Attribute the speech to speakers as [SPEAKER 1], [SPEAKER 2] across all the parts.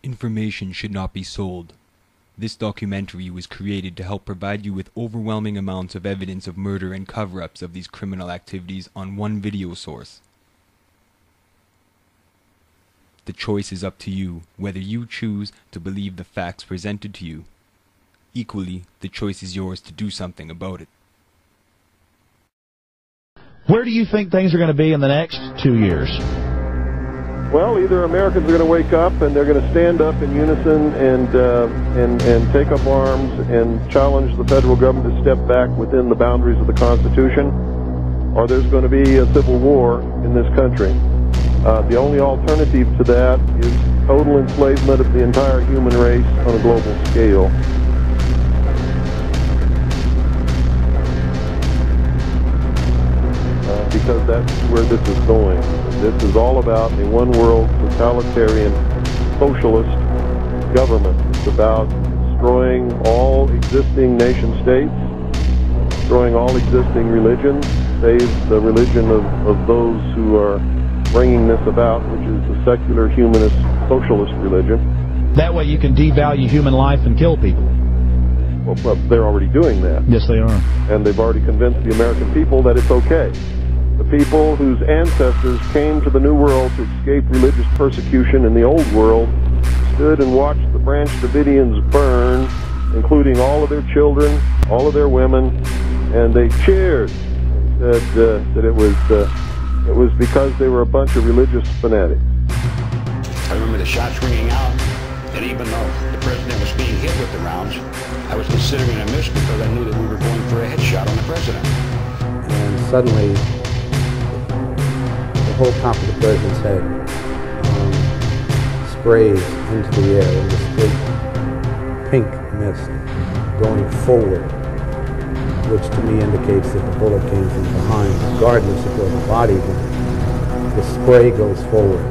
[SPEAKER 1] Information should not be sold. This documentary was created to help provide you with overwhelming amounts of evidence of murder and cover-ups of these criminal activities on one video source. The choice is up to you, whether you choose to believe the facts presented to you. Equally, the choice is yours to do something about it.
[SPEAKER 2] Where do you think things are going to be in the next 2 years?
[SPEAKER 3] Well, either Americans are going to wake up and they're going to stand up in unison and take up arms and challenge the federal government to step back within the boundaries of the Constitution, or there's going to be a civil war in this country. The only alternative to that is total enslavement of the entire human race on a global scale. Because that's where this is going. This is all about a one-world totalitarian socialist government. It's about destroying all existing nation-states, destroying all existing religions, save the religion of those who are bringing this about, which is the secular, humanist, socialist religion.
[SPEAKER 2] That way you can devalue human life and kill people.
[SPEAKER 3] Well, they're already doing that.
[SPEAKER 2] Yes, they are.
[SPEAKER 3] And they've already convinced the American people that it's okay. The people whose ancestors came to the New World to escape religious persecution in the Old World stood and watched the Branch Davidians burn, including all of their children, all of their women, and they cheered and said that it was because they were a bunch of religious fanatics.
[SPEAKER 4] I remember the shots ringing out, and even though the president was being hit with the rounds, I was considering a miss because I knew that we were going for a headshot on the president.
[SPEAKER 5] And suddenly, the whole top of the president's head sprays into the air in this big pink mist going forward, which to me indicates that the bullet came from behind, regardless of where the body went. The spray goes forward.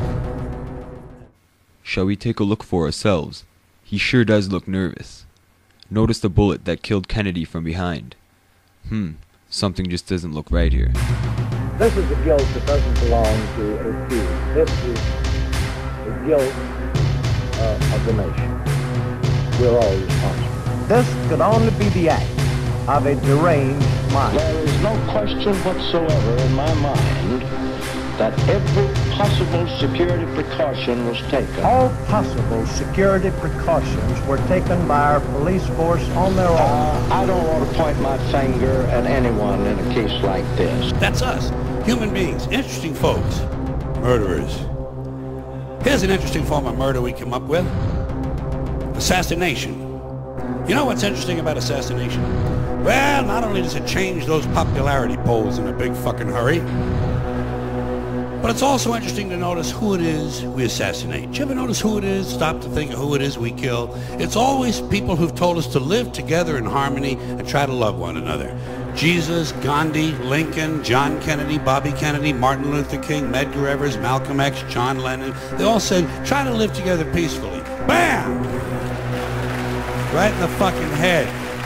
[SPEAKER 1] Shall we take a look for ourselves? He sure does look nervous. Notice the bullet that killed Kennedy from behind. Something just doesn't look right here.
[SPEAKER 6] This is the guilt that doesn't belong to a few. This is the guilt of the nation. We're all responsible. This could only be the act of a deranged mind.
[SPEAKER 7] There is no question whatsoever in my mind that every possible security precaution was taken.
[SPEAKER 6] All possible security precautions were taken by our police force on their own.
[SPEAKER 7] I don't want to point my finger at anyone in a case like this.
[SPEAKER 8] That's us, human beings, interesting folks, murderers. Here's an interesting form of murder we came up with. Assassination. You know what's interesting about assassination? Well, not only does it change those popularity polls in a big fucking hurry, but it's also interesting to notice who it is we assassinate. Do you ever notice who it is? Stop to think of who it is we kill. It's always people who've told us to live together in harmony and try to love one another. Jesus, Gandhi, Lincoln, John Kennedy, Bobby Kennedy, Martin Luther King, Medgar Evers, Malcolm X, John Lennon. They all said, try to live together peacefully. Bam! Right in the fucking head.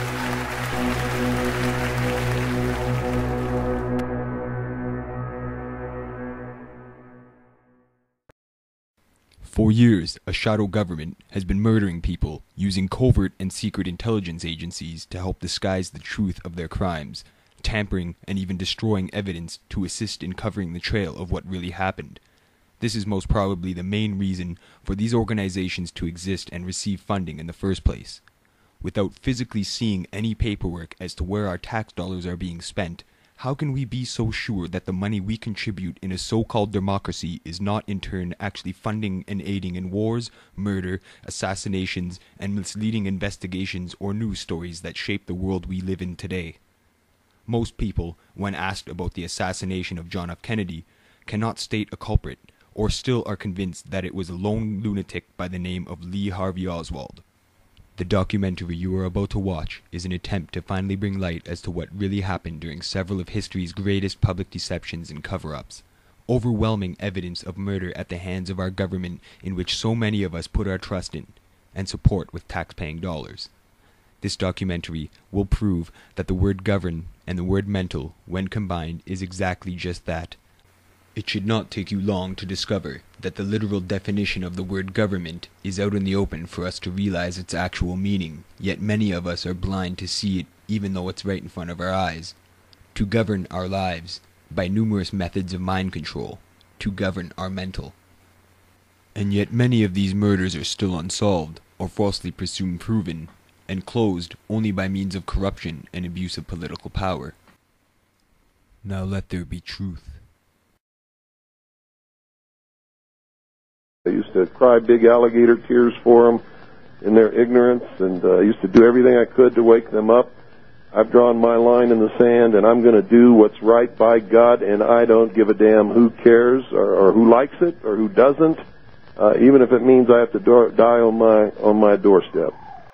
[SPEAKER 1] For years, a shadow government has been murdering people, using covert and secret intelligence agencies to help disguise the truth of their crimes, tampering and even destroying evidence to assist in covering the trail of what really happened. This is most probably the main reason for these organizations to exist and receive funding in the first place. Without physically seeing any paperwork as to where our tax dollars are being spent, how can we be so sure that the money we contribute in a so-called democracy is not in turn actually funding and aiding in wars, murder, assassinations, and misleading investigations or news stories that shape the world we live in today? Most people, when asked about the assassination of John F. Kennedy, cannot state a culprit, or still are convinced that it was a lone lunatic by the name of Lee Harvey Oswald. The documentary you are about to watch is an attempt to finally bring light as to what really happened during several of history's greatest public deceptions and cover-ups. Overwhelming evidence of murder at the hands of our government in which so many of us put our trust in and support with tax-paying dollars. This documentary will prove that the word govern and the word mental, when combined, is exactly just that, It should not take you long to discover that the literal definition of the word government is out in the open for us to realize its actual meaning, yet many of us are blind to see it even though it's right in front of our eyes. To govern our lives, by numerous methods of mind control, to govern our mental. And yet many of these murders are still unsolved, or falsely presumed proven, and closed only by means of corruption and abuse of political power. Now let there be truth.
[SPEAKER 3] I used to cry big alligator tears for them in their ignorance, and I used to do everything I could to wake them up. I've drawn my line in the sand, and I'm going to do what's right by God, and I don't give a damn who cares or who likes it or who doesn't, even if it means I have to die on my doorstep.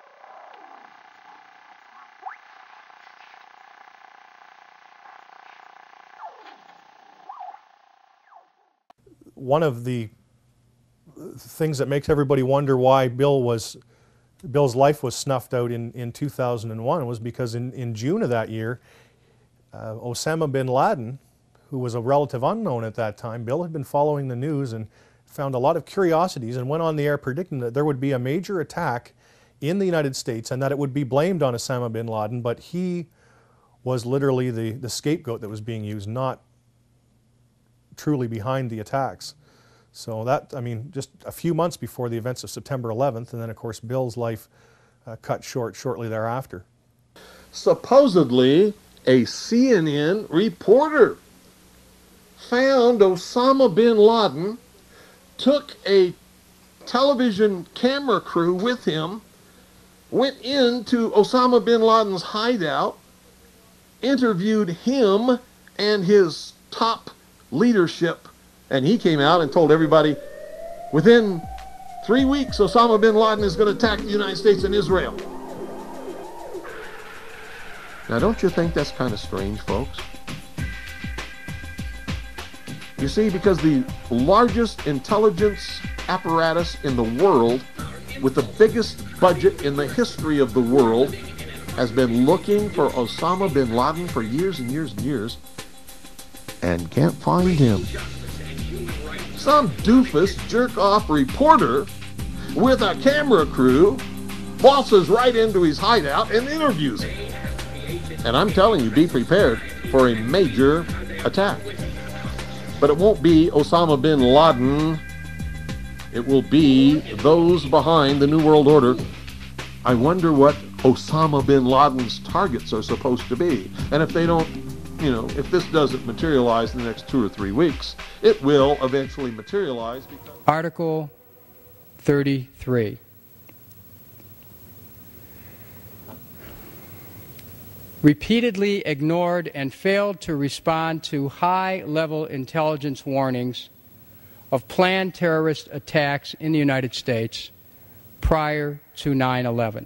[SPEAKER 9] One of the things that makes everybody wonder why Bill's life was snuffed out in 2001 was because in June of that year, Osama bin Laden, who was a relative unknown at that time, Bill had been following the news and found a lot of curiosities and went on the air predicting that there would be a major attack in the United States and that it would be blamed on Osama bin Laden, but he was literally the scapegoat that was being used, not truly behind the attacks. So that, I mean, just a few months before the events of September 11th, and then of course Bill's life cut short shortly thereafter.
[SPEAKER 10] Supposedly, a CNN reporter found Osama bin Laden, took a television camera crew with him, went into Osama bin Laden's hideout, interviewed him and his top leadership, and he came out and told everybody, within 3 weeks, Osama bin Laden is going to attack the United States and Israel. Now, don't you think that's kind of strange, folks? You see, because the largest intelligence apparatus in the world, with the biggest budget in the history of the world, has been looking for Osama bin Laden for years and years and years, and can't find him. Some doofus jerk-off reporter with a camera crew waltzes right into his hideout and interviews him. And I'm telling you, be prepared for a major attack. But it won't be Osama bin Laden. It will be those behind the New World Order. I wonder what Osama bin Laden's targets are supposed to be. And if they don't, you know, if this doesn't materialize in the next 2 or 3 weeks, it will eventually materialize.
[SPEAKER 11] Article 33. Repeatedly ignored and failed to respond to high-level intelligence warnings of planned terrorist attacks in the United States prior to 9/11.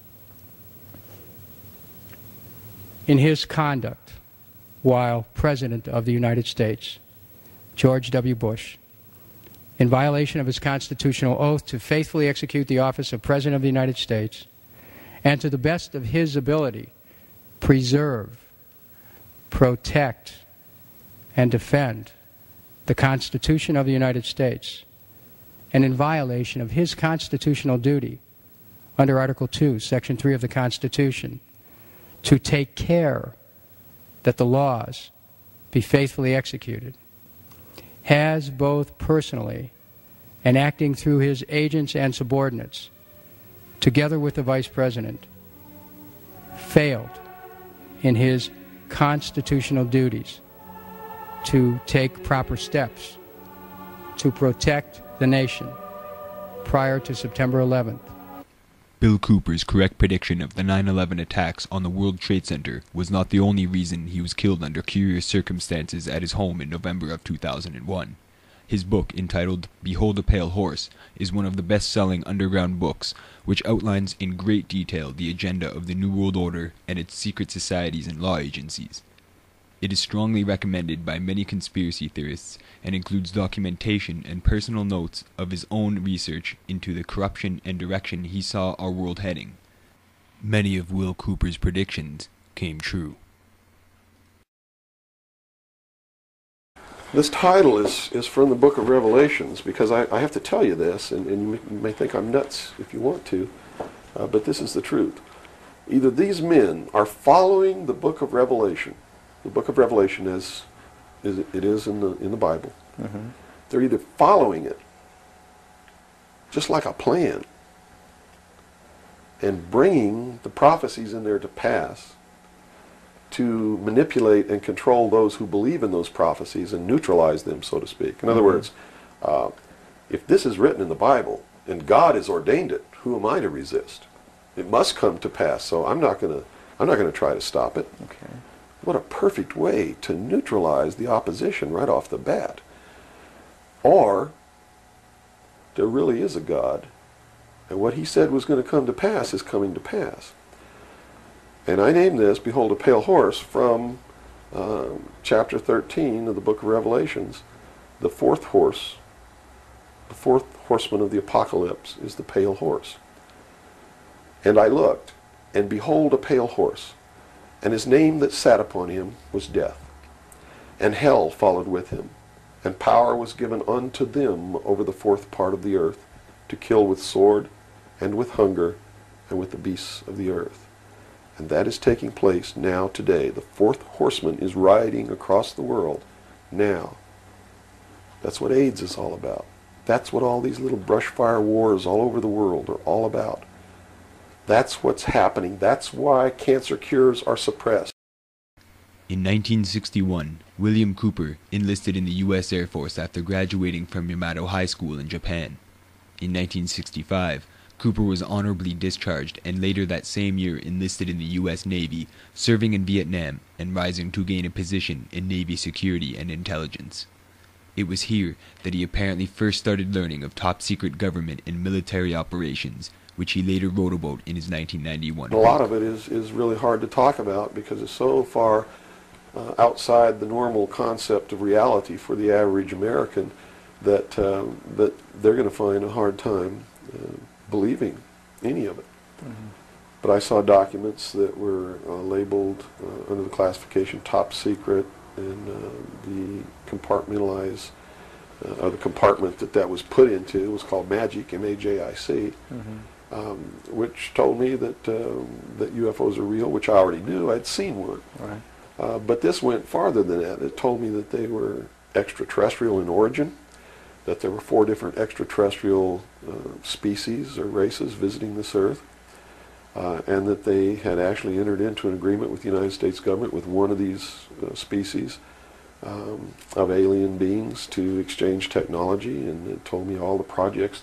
[SPEAKER 11] In his conduct while President of the United States, George W. Bush, in violation of his constitutional oath to faithfully execute the office of President of the United States, and to the best of his ability, preserve, protect, and defend the Constitution of the United States, and in violation of his constitutional duty under Article 2, Section 3 of the Constitution, to take care that the laws be faithfully executed, has both personally and acting through his agents and subordinates, together with the Vice President, failed in his constitutional duties to take proper steps to protect the nation prior to September 11th.
[SPEAKER 1] Bill Cooper's correct prediction of the 9/11 attacks on the World Trade Center was not the only reason he was killed under curious circumstances at his home in November of 2001. His book, entitled Behold a Pale Horse, is one of the best-selling underground books, which outlines in great detail the agenda of the New World Order and its secret societies and law agencies. It is strongly recommended by many conspiracy theorists and includes documentation and personal notes of his own research into the corruption and direction he saw our world heading. Many of Will Cooper's predictions came true.
[SPEAKER 3] This title is from the book of Revelations, because I have to tell you this, and you may think I'm nuts if you want to, but this is the truth. Either these men are following the book of Revelation, the book of Revelation as it is in the Bible. Mm-hmm. They're either following it, just like a plan, and bringing the prophecies in there to pass, to manipulate and control those who believe in those prophecies and neutralize them, so to speak. In other words, if this is written in the Bible and God has ordained it, who am I to resist? It must come to pass, so I'm not going to try to stop it.
[SPEAKER 12] Okay.
[SPEAKER 3] What a perfect way to neutralize the opposition right off the bat. Or there really is a God, and what he said was going to come to pass is coming to pass. And I name this, Behold a Pale Horse, from chapter 13 of the book of Revelations. The fourth horse, the fourth horseman of the apocalypse is the pale horse. And I looked, and behold a pale horse, and his name that sat upon him was Death. And hell followed with him, and power was given unto them over the fourth part of the earth, to kill with sword, and with hunger, and with the beasts of the earth. And that is taking place now today. The fourth horseman is riding across the world now. That's what AIDS is all about. That's what all these little brush fire wars all over the world are all about. That's what's happening. That's why cancer cures are suppressed.
[SPEAKER 1] In 1961, William Cooper enlisted in the U.S. Air Force after graduating from Yamato High School in Japan. In 1965, Cooper was honorably discharged and later that same year enlisted in the U.S. Navy, serving in Vietnam and rising to gain a position in Navy security and intelligence. It was here that he apparently first started learning of top-secret government and military operations, which he later wrote about in his 1991 book.
[SPEAKER 3] A lot of it is really hard to talk about because it's so far outside the normal concept of reality for the average American that they're going to find a hard time believing any of it. Mm-hmm. But I saw documents that were labeled under the classification top secret, and the compartmentalized, or the compartment that was put into was called MAGIC, M-A-J-I-C, mm-hmm.
[SPEAKER 12] which
[SPEAKER 3] told me that UFOs are real, which I already knew. I'd seen one.
[SPEAKER 12] Right.
[SPEAKER 3] But this went farther than that. It told me that they were extraterrestrial in origin, that there were 4 different extraterrestrial species or races visiting this Earth, and that they had actually entered into an agreement with the United States government with one of these species of alien beings to exchange technology, and it told me all the projects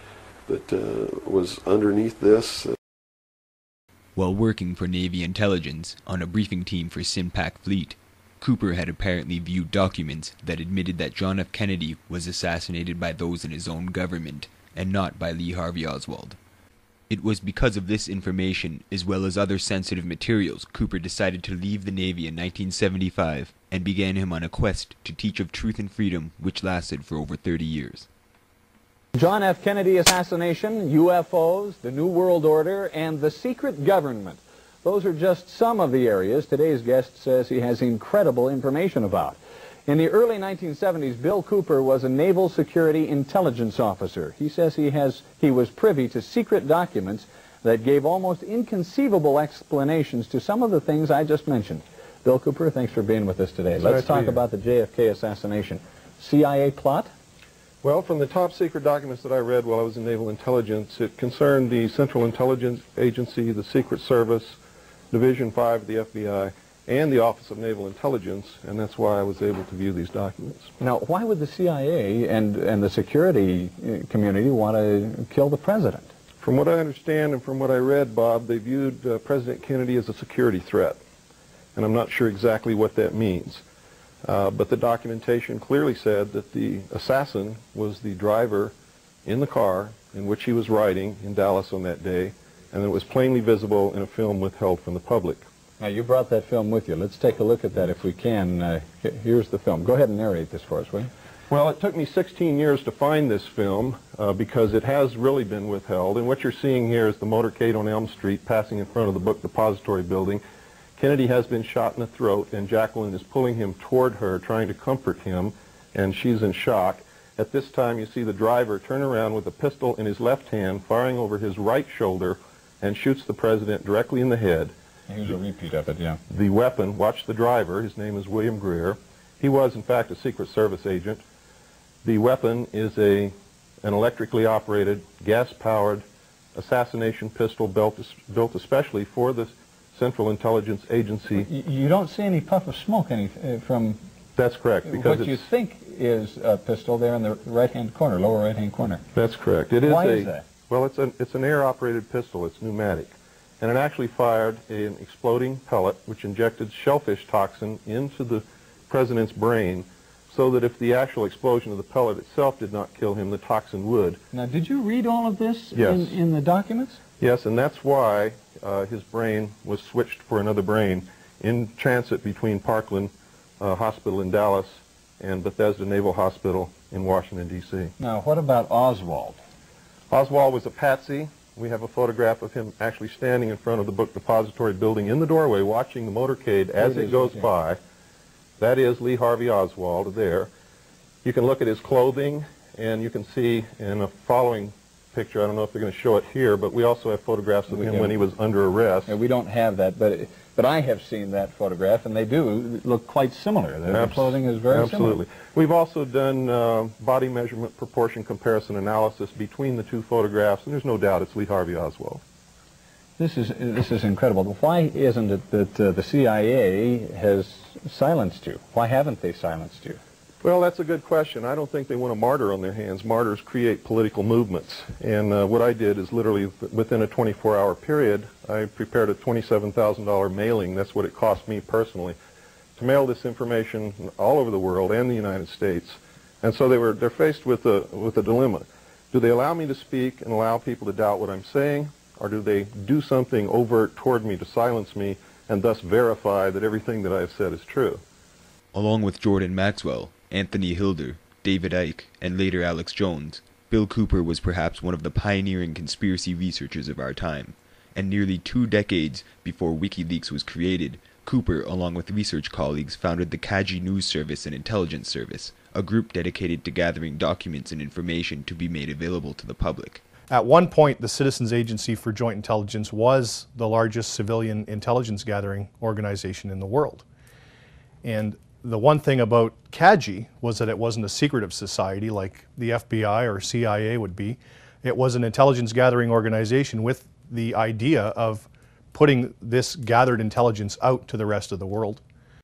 [SPEAKER 3] that was underneath this.
[SPEAKER 1] While working for Navy intelligence on a briefing team for Sinpak Fleet, Cooper had apparently viewed documents that admitted that John F. Kennedy was assassinated by those in his own government, and not by Lee Harvey Oswald. It was because of this information, as well as other sensitive materials, Cooper decided to leave the Navy in 1975 and began him on a quest to teach of truth and freedom, which lasted for over 30 years.
[SPEAKER 13] John F. Kennedy assassination, UFOs, the New World Order, and the secret government. Those are just some of the areas today's guest says he has incredible information about. In the early 1970s, Bill Cooper was a Naval Security Intelligence Officer. He says he was privy to secret documents that gave almost inconceivable explanations to some of the things I just mentioned. Bill Cooper, thanks for being with us today. Let's talk about the JFK assassination. CIA plot?
[SPEAKER 3] Well, from the top secret documents that I read while I was in Naval Intelligence, it concerned the Central Intelligence Agency, the Secret Service, Division 5 of the FBI, and the Office of Naval Intelligence, and that's why I was able to view these documents.
[SPEAKER 13] Now, why would the CIA and the security community want to kill the president?
[SPEAKER 3] From what I understand and from what I read, Bob, they viewed President Kennedy as a security threat, and I'm not sure exactly what that means. But the documentation clearly said that the assassin was the driver in the car in which he was riding in Dallas on that day, and it was plainly visible in a film withheld from the public.
[SPEAKER 13] Now, you brought that film with you. Let's take a look at that if we can. Here's the film. Go ahead and narrate this for us, will you?
[SPEAKER 3] Well, it took me 16 years to find this film because it has really been withheld. And what you're seeing here is the motorcade on Elm Street passing in front of the book depository building. Kennedy has been shot in the throat, and Jacqueline is pulling him toward her, trying to comfort him. and she's in shock. At this time, you see the driver turn around with a pistol in his left hand, firing over his right shoulder, and shoots the president directly in the head.
[SPEAKER 12] Here's a repeat of it, yeah.
[SPEAKER 3] The weapon, watch the driver, his name is William Greer. He was, in fact, a Secret Service agent. The weapon is an electrically operated, gas-powered assassination pistol built especially for the Central Intelligence Agency.
[SPEAKER 12] You don't see any puff of smoke from...
[SPEAKER 3] That's correct. Because
[SPEAKER 12] what you think is a pistol there in the right-hand corner, lower right-hand corner.
[SPEAKER 3] That's correct.
[SPEAKER 12] Why is that?
[SPEAKER 3] Well, it's an air-operated pistol. It's pneumatic. And it actually fired an exploding pellet which injected shellfish toxin into the president's brain, so that if the actual explosion of the pellet itself did not kill him, the toxin would.
[SPEAKER 12] Now, did you read all of this
[SPEAKER 3] Yes.
[SPEAKER 12] in the documents?
[SPEAKER 3] Yes, and that's why his brain was switched for another brain in transit between Parkland Hospital in Dallas and Bethesda Naval Hospital in Washington, D.C.
[SPEAKER 12] Now, what about Oswald?
[SPEAKER 3] Oswald was a patsy. We have a photograph of him actually standing in front of the book depository building in the doorway watching the motorcade as it goes by. That is Lee Harvey Oswald there. You can look at his clothing, and you can see in a following picture, I don't know if they're going to show it here, but we also have photographs of him when he was under arrest.
[SPEAKER 12] Yeah, we don't have that, but I have seen that photograph, and they do look quite similar. The clothing is very
[SPEAKER 3] Absolutely.
[SPEAKER 12] similar.
[SPEAKER 3] We've also done body measurement proportion comparison analysis between the two photographs, and there's no doubt it's Lee Harvey Oswald.
[SPEAKER 12] This is incredible. But why isn't it that the CIA has silenced you? Why haven't they silenced you?
[SPEAKER 3] Well, that's a good question. I don't think they want a martyr on their hands. Martyrs create political movements. And what I did is literally within a 24-hour period, I prepared a $27,000 mailing. That's what it cost me personally to mail this information all over the world and the United States. And so they're faced with a dilemma. Do they allow me to speak and allow people to doubt what I'm saying? Or do they do something overt toward me to silence me and thus verify that everything that I have said is true?
[SPEAKER 1] Along with Jordan Maxwell, Anthony Hilder, David Icke, and later Alex Jones, Bill Cooper was perhaps one of the pioneering conspiracy researchers of our time. And nearly 2 decades before WikiLeaks was created, Cooper, along with research colleagues, founded the Kaji News Service and Intelligence Service, a group dedicated to gathering documents and information to be made available to the public.
[SPEAKER 9] At one point, the Citizens Agency for Joint Intelligence was the largest civilian intelligence gathering organization in the world. And the one thing about CAGI was that it wasn't a secretive society like the FBI or CIA would be. It was an intelligence gathering organization with the idea of putting this gathered intelligence out to the rest of the world.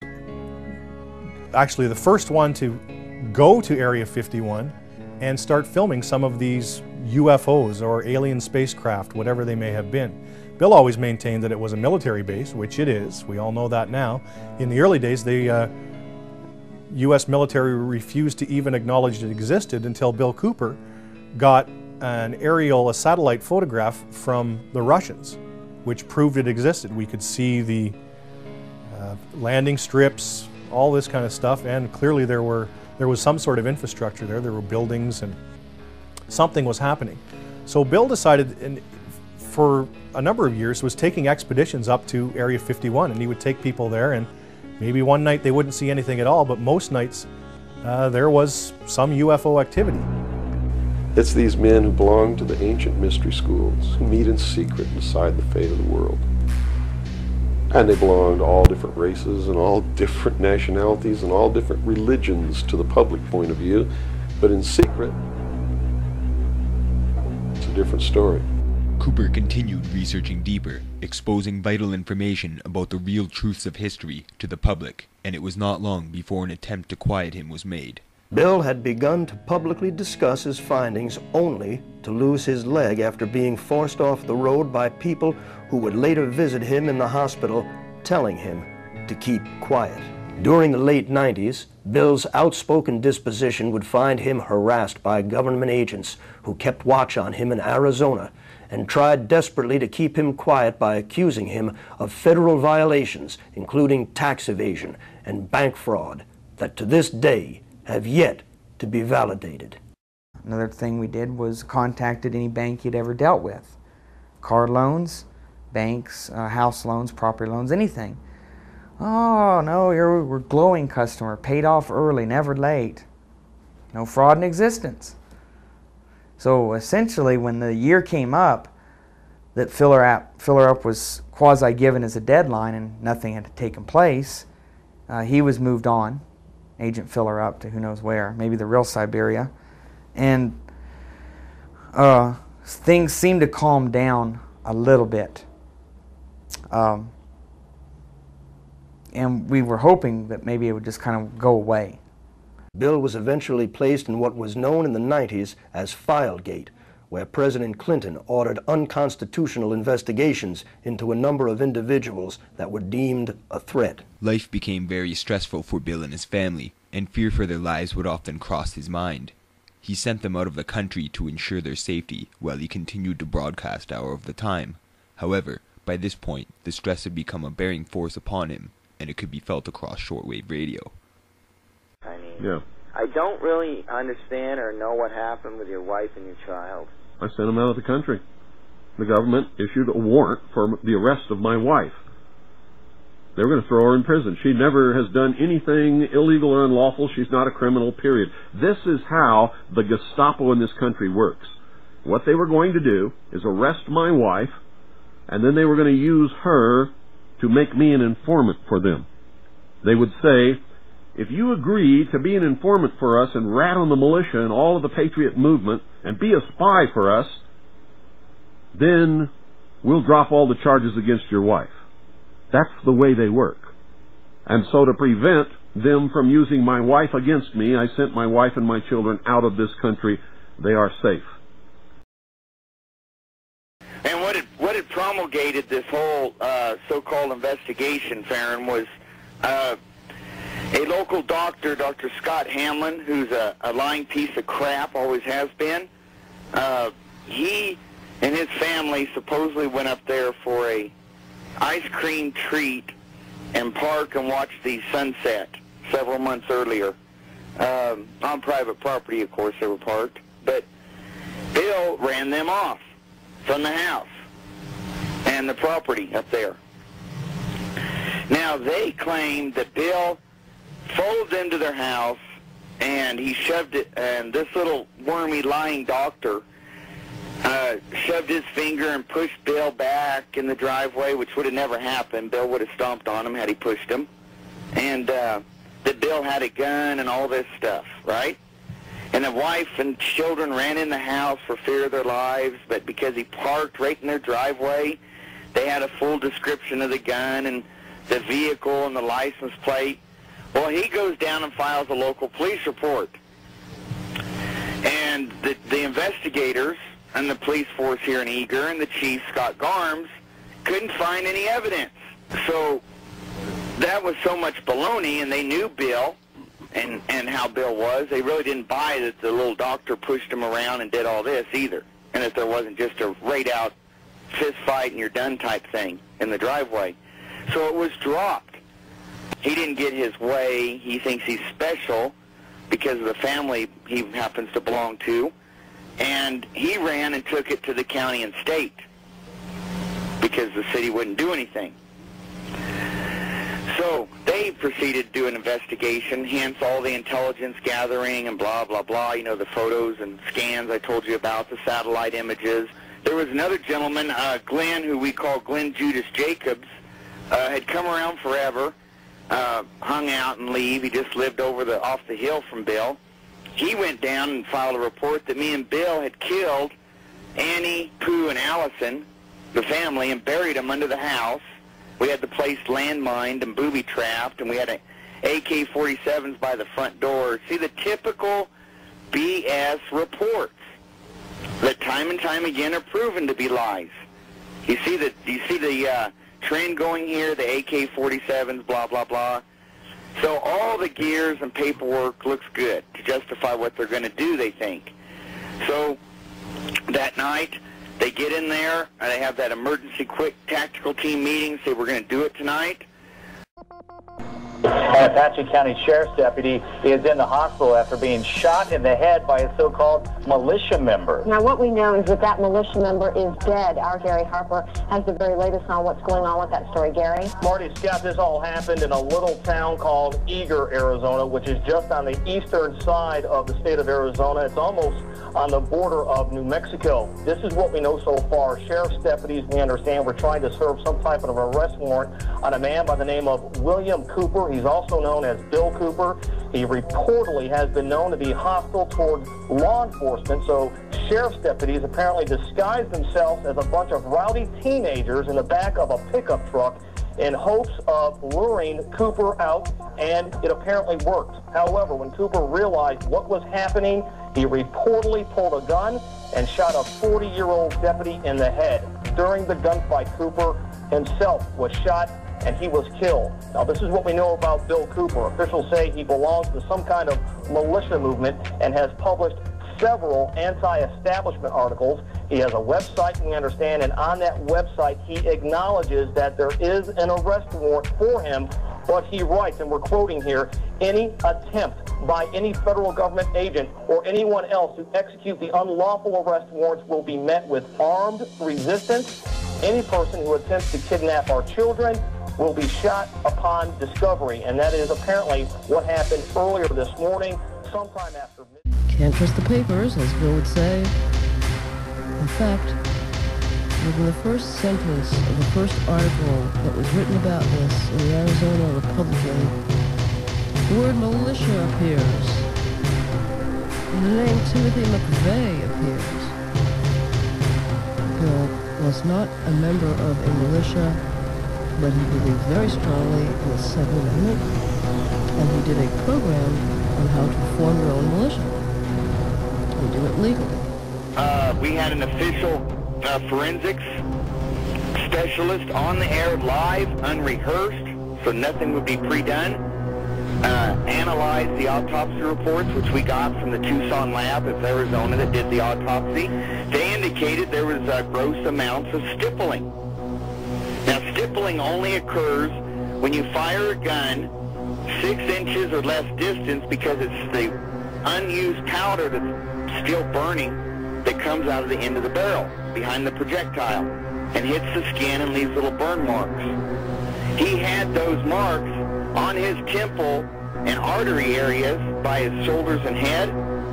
[SPEAKER 9] Actually, the first one to go to Area 51 and start filming some of these UFOs or alien spacecraft, whatever they may have been. Bill always maintained that it was a military base, which it is. We all know that now. In the early days, the U.S. military refused to even acknowledge it existed until Bill Cooper got a satellite photograph from the Russians, which proved it existed. We could see the landing strips, all this kind of stuff, and clearly there was some sort of infrastructure there. There were buildings and something was happening. So Bill decided, for a number of years, was taking expeditions up to Area 51, and he would take people there, and maybe one night they wouldn't see anything at all, but most nights there was some UFO activity.
[SPEAKER 3] It's these men who belong to the ancient mystery schools, who meet in secret and decide the fate of the world. And they belong to all different races and all different nationalities and all different religions to the public point of view, but in secret, it's a different story.
[SPEAKER 1] Cooper continued researching deeper, exposing vital information about the real truths of history to the public, and it was not long before an attempt to quiet him was made.
[SPEAKER 14] Bill had begun to publicly discuss his findings only to lose his leg after being forced off the road by people who would later visit him in the hospital, telling him to keep quiet. During the late 90s, Bill's outspoken disposition would find him harassed by government agents who kept watch on him in Arizona and tried desperately to keep him quiet by accusing him of federal violations, including tax evasion and bank fraud, that to this day have yet to be validated.
[SPEAKER 15] Another thing we did was contacted any bank he'd ever dealt with. Car loans, banks, house loans, property loans, anything. Oh, no, we're a glowing customer, paid off early, never late. no fraud in existence. So essentially, when the year came up that Filler Up was quasi-given as a deadline and nothing had taken place, he was moved on, Agent Filler Up, to who knows where, maybe the real Siberia. And things seemed to calm down a little bit. And we were hoping that maybe it would just kind of go away.
[SPEAKER 14] Bill was eventually placed in what was known in the 90s as Filegate, where President Clinton ordered unconstitutional investigations into a number of individuals that were deemed a threat.
[SPEAKER 1] Life became very stressful for Bill and his family, and fear for their lives would often cross his mind. He sent them out of the country to ensure their safety, while he continued to broadcast hour of the time. However, by this point, the stress had become a bearing force upon him, and it could be felt across shortwave radio.
[SPEAKER 16] I mean, I don't really understand or know what happened with your wife and your child.
[SPEAKER 10] I sent them out of the country. The government issued a warrant for the arrest of my wife. They were going to throw her in prison. She never has done anything illegal or unlawful. She's not a criminal, period. This is how the Gestapo in this country works. What they were going to do is arrest my wife, and then they were going to use her to make me an informant for them. They would say, if you agree to be an informant for us and rat on the militia and all of the patriot movement and be a spy for us, then we'll drop all the charges against your wife. That's the way they work. And so to prevent them from using my wife against me, I sent my wife and my children out of this country. They are safe.
[SPEAKER 16] And what had promulgated this whole so-called investigation, Farron, was a local doctor, Dr. Scott Hamlin, who's a lying piece of crap, always has been. He and his family supposedly went up there for a ice cream treat and park and watch the sunset several months earlier. On private property, of course, they were parked. But Bill ran them off from the house and the property up there. Now, they claimed that Bill followed them to their house and he shoved it, and this little wormy lying doctor shoved his finger and pushed Bill back in the driveway, which would have never happened. Bill would have stomped on him had he pushed him. And that Bill had a gun and all this stuff, right? And the wife and children ran in the house for fear of their lives, but because he parked right in their driveway, they had a full description of the gun and the vehicle and the license plate. Well, he goes down and files a local police report. And the investigators and the police force here in Eager and the chief, Scott Garms, couldn't find any evidence. So that was so much baloney, and they knew Bill and how Bill was. They really didn't buy that the little doctor pushed him around and did all this either, and that there wasn't just a right-out fist fight and you're done type thing in the driveway. So it was dropped. He didn't get his way. He thinks he's special because of the family he happens to belong to. And he ran and took it to the county and state because the city wouldn't do anything. So they proceeded to do an investigation, hence all the intelligence gathering and blah, blah, blah, you know, the photos and scans I told you about, the satellite images. There was another gentleman, Glenn, who we call Glenn Judas Jacobs, had come around forever, hung out and leave. He just lived off the hill from Bill. He went down and filed a report that me and Bill had killed Annie, Pooh, and Allison, the family, and buried them under the house. We had the place landmined and booby-trapped, and we had AK-47s by the front door. See, the typical BS reports that time and time again are proven to be lies. You see the trend going here, the AK-47s, blah, blah, blah. So all the gears and paperwork looks good to justify what they're going to do, they think. So that night, they get in there, and they have that emergency quick tactical team meeting, say we're going to do it tonight.
[SPEAKER 6] Apache County Sheriff's deputy is in the hospital after being shot in the head by a so-called militia member.
[SPEAKER 17] Now, what we know is that militia member is dead. Our Gary Harper has the very latest on what's going on with that story. Gary?
[SPEAKER 6] Marty, Scott, this all happened in a little town called Eager, Arizona, which is just on the eastern side of the state of Arizona. It's almost on the border of New Mexico. This is what we know so far. Sheriff's deputies, we understand, were trying to serve some type of arrest warrant on a man by the name of William Cooper. He's also known as Bill Cooper. He reportedly has been known to be hostile toward law enforcement, so sheriff's deputies apparently disguised themselves as a bunch of rowdy teenagers in the back of a pickup truck in hopes of luring Cooper out, and it apparently worked. However, when Cooper realized what was happening, he reportedly pulled a gun and shot a 40-year-old deputy in the head. During the gunfight, Cooper himself was shot and he was killed. Now, this is what we know about Bill Cooper. Officials say he belongs to some kind of militia movement and has published several anti-establishment articles. He has a website, we understand, and on that website he acknowledges that there is an arrest warrant for him, but he writes, and we're quoting here, any attempt by any federal government agent or anyone else to execute the unlawful arrest warrants will be met with armed resistance. Any person who attempts to kidnap our children will be shot upon discovery, and that is apparently what happened earlier this morning, sometime after midnight.
[SPEAKER 18] Can't trust the papers, as Bill would say. In fact, within the first sentence of the first article that was written about this in the Arizona Republican, the word militia appears. And the name Timothy McVeigh appears. Bill was not a member of a militia, but he believed very strongly in the Second Amendment, and he did a program on how to form your own militia and do it legally.
[SPEAKER 16] We had an official forensics specialist on the air live, unrehearsed, so nothing would be pre-done. Analyzed the autopsy reports, which we got from the Tucson lab of Arizona that did the autopsy. They indicated there was gross amounts of stippling. Now, stippling only occurs when you fire a gun 6 inches or less distance, because it's the unused powder that's still burning that comes out of the end of the barrel behind the projectile and hits the skin and leaves little burn marks. He had those marks on his temple and artery areas by his shoulders and head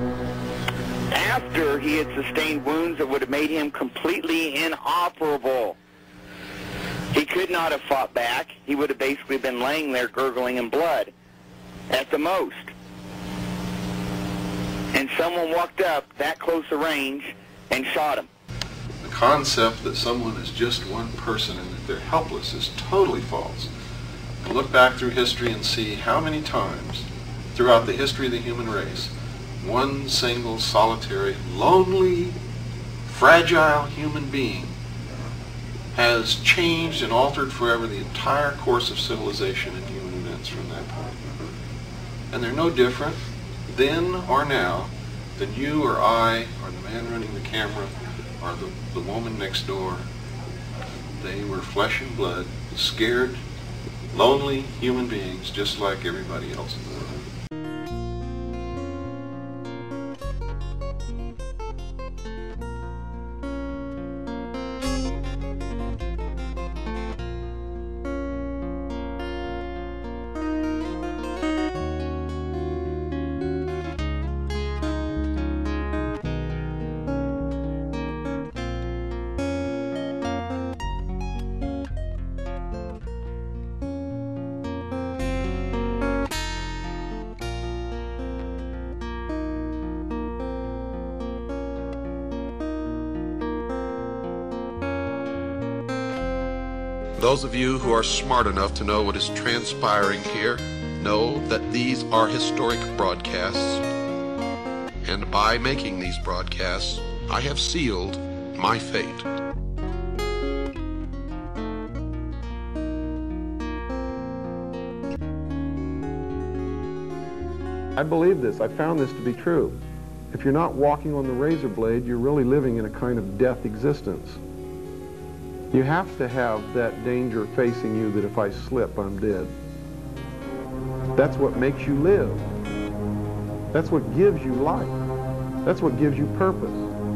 [SPEAKER 16] after he had sustained wounds that would have made him completely inoperable. He could not have fought back. He would have basically been laying there gurgling in blood at the most. And someone walked up that close a range and shot him.
[SPEAKER 19] The concept that someone is just one person and that they're helpless is totally false. And look back through history and see how many times throughout the history of the human race one single, solitary, lonely, fragile human being has changed and altered forever the entire course of civilization and human events from that point. And they're no different then or now than you or I or the man running the camera or the woman next door. They were flesh and blood, scared, lonely human beings just like everybody else in the world.
[SPEAKER 20] Those of you who are smart enough to know what is transpiring here know that these are historic broadcasts, and by making these broadcasts, I have sealed my fate.
[SPEAKER 10] I believe this. I found this to be true. If you're not walking on the razor blade, you're really living in a kind of death existence. You have to have that danger facing you that if I slip, I'm dead. That's what makes you live. That's what gives you life. That's what gives you purpose.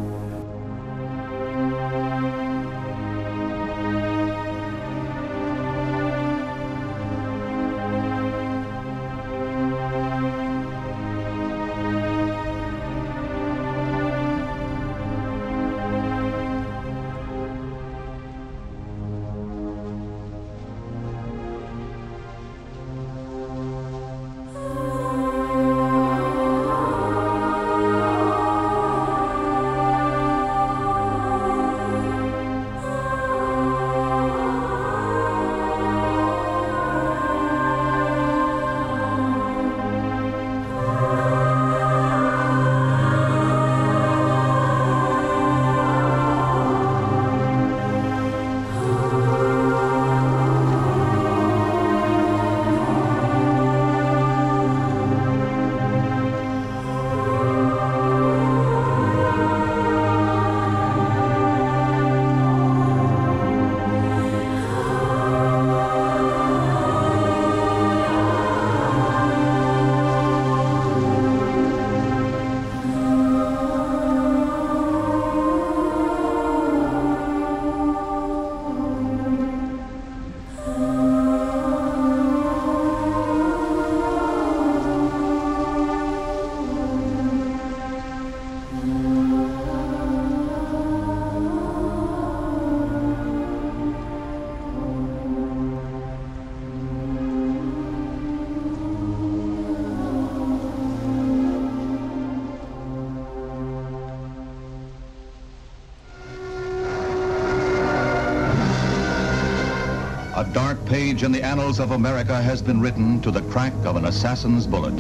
[SPEAKER 21] A dark page in the annals of America has been written to the crack of an assassin's bullet.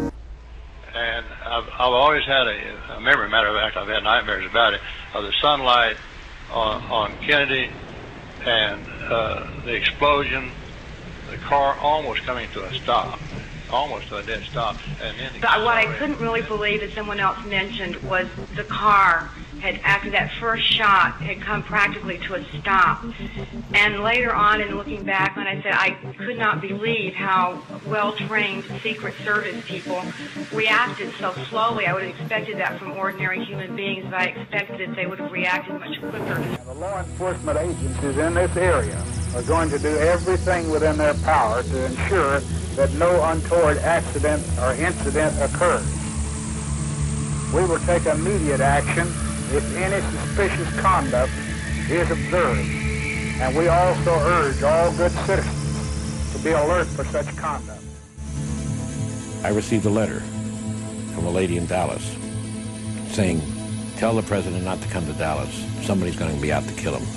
[SPEAKER 22] And I've always had a memory, matter of fact, I've had nightmares about it, of the sunlight on Kennedy and the explosion, the car almost coming to a stop, almost to a dead stop. And then
[SPEAKER 23] what I couldn't really believe, as someone else mentioned, was the car had, after that first shot, had come practically to a stop. And later on, in looking back on it, I said I could not believe how well-trained Secret Service people reacted so slowly. I would have expected that from ordinary human beings, but I expected that they would have reacted much quicker.
[SPEAKER 24] The law enforcement agencies in this area are going to do everything within their power to ensure that no untoward accident or incident occurs. We will take immediate action if any suspicious conduct is observed, and we also urge all good citizens to be alert for such conduct.
[SPEAKER 4] I received a letter from a lady in Dallas saying, tell the president not to come to Dallas. Somebody's going to be out to kill him.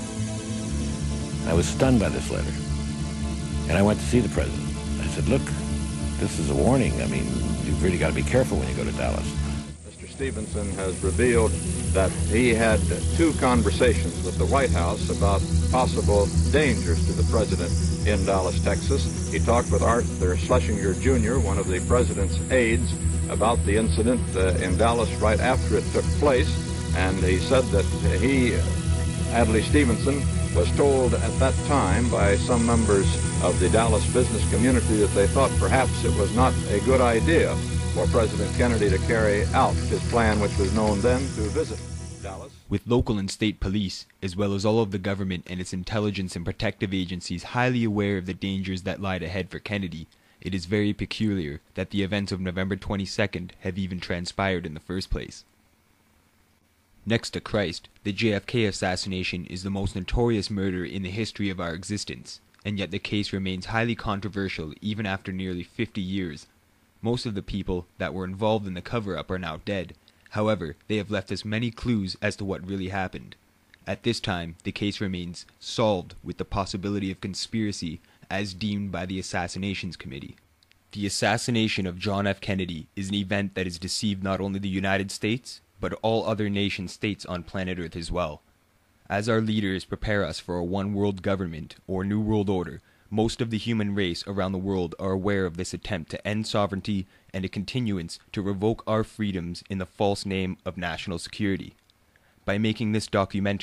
[SPEAKER 4] I was stunned by this letter, and I went to see the president. I said, look, this is a warning. I mean, you've really got to be careful when you go to Dallas.
[SPEAKER 25] Stevenson has revealed that he had 2 conversations with the White House about possible dangers to the president in Dallas, Texas. He talked with Arthur Schlesinger Jr., one of the president's aides, about the incident in Dallas right after it took place, and he said that he, Adlai Stevenson, was told at that time by some members of the Dallas business community that they thought perhaps it was not a good idea for President Kennedy to carry out his plan, which was known then, to visit Dallas.
[SPEAKER 1] With local and state police, as well as all of the government and its intelligence and protective agencies highly aware of the dangers that lied ahead for Kennedy, it is very peculiar that the events of November 22nd have even transpired in the first place. Next to Christ, the JFK assassination is the most notorious murder in the history of our existence, and yet the case remains highly controversial even after nearly 50 years. Most of the people that were involved in the cover-up are now dead. However, they have left us many clues as to what really happened. At this time, the case remains solved with the possibility of conspiracy as deemed by the Assassinations Committee. The assassination of John F. Kennedy is an event that has deceived not only the United States, but all other nation-states on planet Earth as well. As our leaders prepare us for a one-world government or new world order, most of the human race around the world are aware of this attempt to end sovereignty and a continuance to revoke our freedoms in the false name of national security. By making this documentary,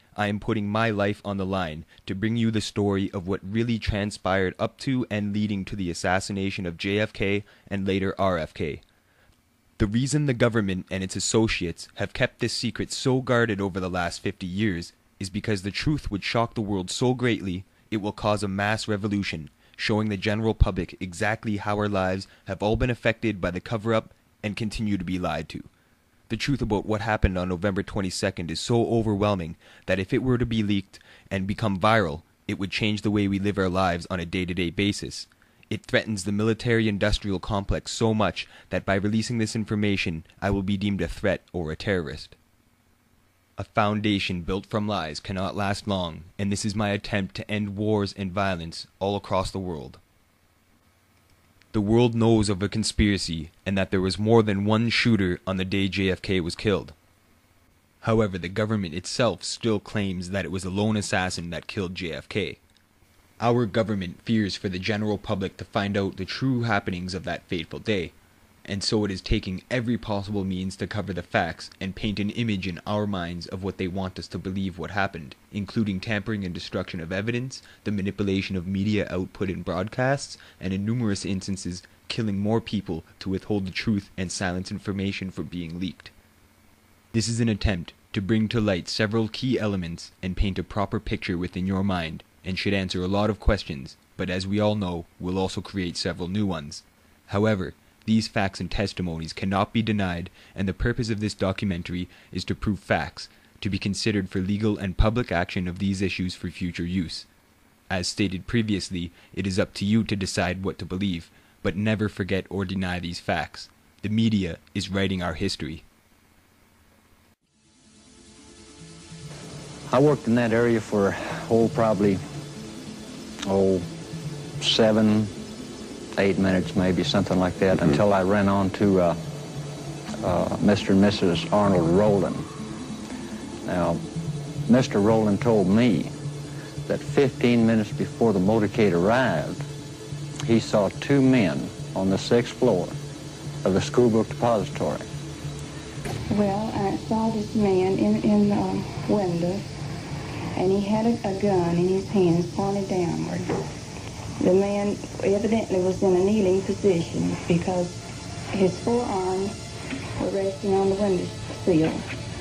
[SPEAKER 1] I am putting my life on the line to bring you the story of what really transpired up to and leading to the assassination of JFK and later RFK. The reason the government and its associates have kept this secret so guarded over the last 50 years is because the truth would shock the world so greatly it will cause a mass revolution, showing the general public exactly how our lives have all been affected by the cover-up and continue to be lied to. The truth about what happened on November 22nd is so overwhelming that if it were to be leaked and become viral, it would change the way we live our lives on a day-to-day basis. It threatens the military-industrial complex so much that by releasing this information, I will be deemed a threat or a terrorist. A foundation built from lies cannot last long, and this is my attempt to end wars and violence all across the world. The world knows of a conspiracy and that there was more than one shooter on the day JFK was killed. However, the government itself still claims that it was a lone assassin that killed JFK. Our government fears for the general public to find out the true happenings of that fateful day, and so it is taking every possible means to cover the facts and paint an image in our minds of what they want us to believe what happened, including tampering and destruction of evidence, the manipulation of media output in broadcasts, and in numerous instances, killing more people to withhold the truth and silence information from being leaked. This is an attempt to bring to light several key elements and paint a proper picture within your mind, and should answer a lot of questions, but as we all know, will also create several new ones. However, these facts and testimonies cannot be denied, and the purpose of this documentary is to prove facts, to be considered for legal and public action of these issues for future use. As stated previously, it is up to you to decide what to believe, but never forget or deny these facts. The media is writing our history.
[SPEAKER 2] I worked in that area for, probably 7, 8 minutes, maybe, something like that, until I ran on to Mr. and Mrs. Arnold Rowland. Now, Mr. Rowland told me that 15 minutes before the motorcade arrived, he saw 2 men on the 6th floor of the schoolbook depository.
[SPEAKER 5] Well, I saw this man in the window, and he had a gun in his hands pointed downward. The man evidently was in a kneeling position because his forearms were resting on the window sill.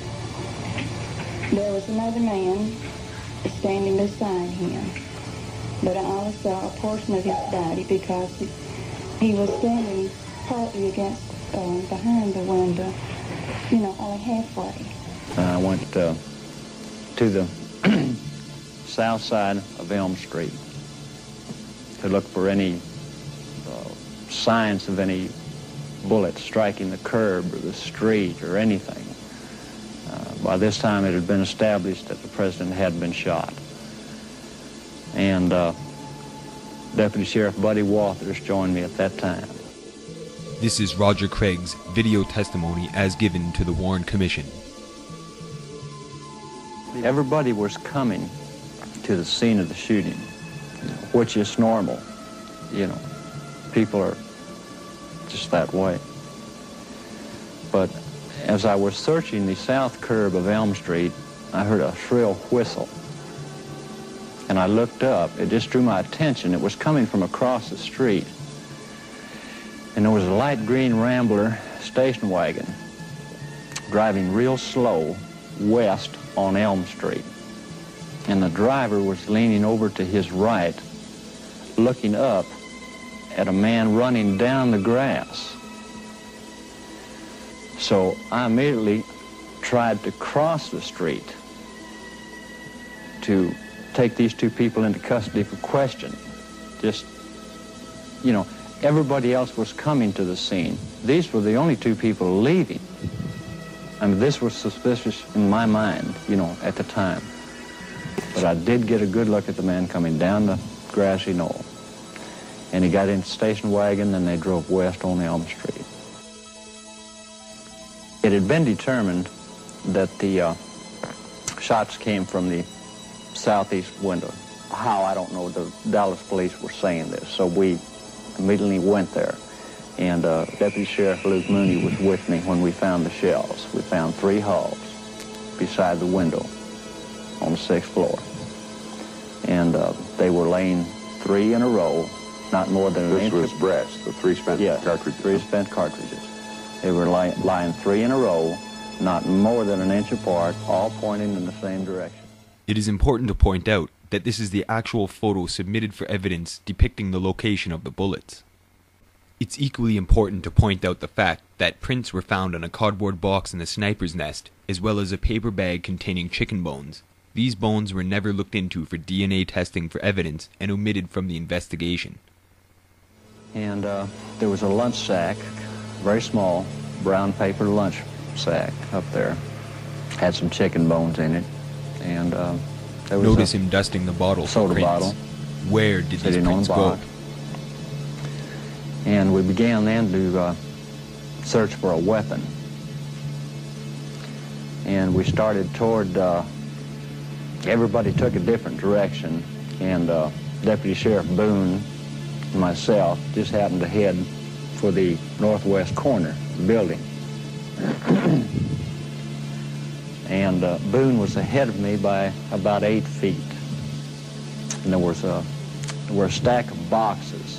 [SPEAKER 5] There was another man standing beside him, but I only saw a portion of his body because he was standing partly against, behind the window, only halfway.
[SPEAKER 2] I went to the south side of Elm Street to look for any signs of any bullets striking the curb or the street or anything. By this time it had been established that the president had been shot. And Deputy Sheriff Buddy Walters joined me at that time.
[SPEAKER 1] This is Roger Craig's video testimony as given to the Warren Commission.
[SPEAKER 2] Everybody was coming to the scene of the shooting, which is normal. People are just that way. But as I was searching the south curb of Elm Street, I heard a shrill whistle. And I looked up. It just drew my attention. It was coming from across the street. And there was a light green Rambler station wagon driving real slow west on Elm Street. And the driver was leaning over to his right, looking up at a man running down the grass. So I immediately tried to cross the street to take these 2 people into custody for questioning. Just, everybody else was coming to the scene. These were the only 2 people leaving. I mean, this was suspicious in my mind, at the time. But I did get a good look at the man coming down the grassy knoll. And he got into the station wagon, and they drove west on Elm Street. It had been determined that the shots came from the southeast window. How, I don't know. The Dallas police were saying this, so we immediately went there. And Deputy Sheriff Luke Mooney was with me when we found the shells. We found 3 hulls beside the window. on the 6th floor. And they were laying 3 in a row, not more than an inch.
[SPEAKER 7] This was breast, the 3 spent cartridges.
[SPEAKER 2] 3 spent cartridges. They were lying 3 in a row, not more than an inch apart, all pointing in the same direction.
[SPEAKER 1] It is important to point out that this is the actual photo submitted for evidence depicting the location of the bullets. It's equally important to point out the fact that prints were found on a cardboard box in the sniper's nest, as well as a paper bag containing chicken bones. These bones were never looked into for DNA testing for evidence and omitted from the investigation.
[SPEAKER 2] And there was a lunch sack, very small, brown paper lunch sack up there. Had some chicken bones in it. And there was
[SPEAKER 1] Notice him dusting the bottle for
[SPEAKER 2] soda
[SPEAKER 1] prints.
[SPEAKER 2] bottle.
[SPEAKER 1] Where did these prints go?
[SPEAKER 2] And we began then to search for a weapon. And we started toward, everybody took a different direction, and Deputy Sheriff Boone and myself just happened to head for the northwest corner of the building. And Boone was ahead of me by about 8 feet. And there were a stack of boxes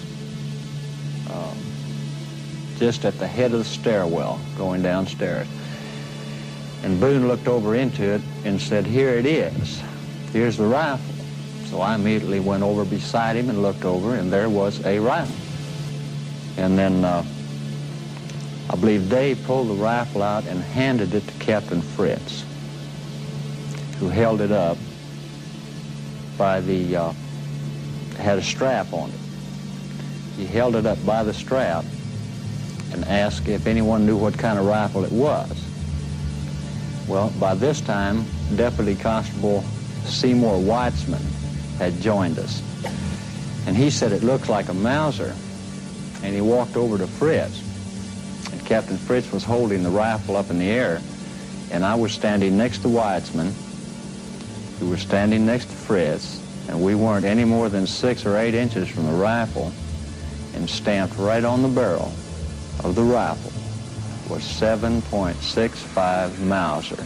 [SPEAKER 2] just at the head of the stairwell going downstairs. And Boone looked over into it and said, "Here it is. Here's the rifle." So I immediately went over beside him and looked over, and there was a rifle. And then I believe Dave pulled the rifle out and handed it to Captain Fritz, who held it up by the, had a strap on it. He held it up by the strap and asked if anyone knew what kind of rifle it was. Well, by this time, Deputy Constable Seymour Weitzman had joined us. And he said it looked like a Mauser. And he walked over to Fritz. And Captain Fritz was holding the rifle up in the air. And I was standing next to Weitzman, who was standing next to Fritz. And we weren't any more than 6 or 8 inches from the rifle. And stamped right on the barrel of the rifle was 7.65 Mauser.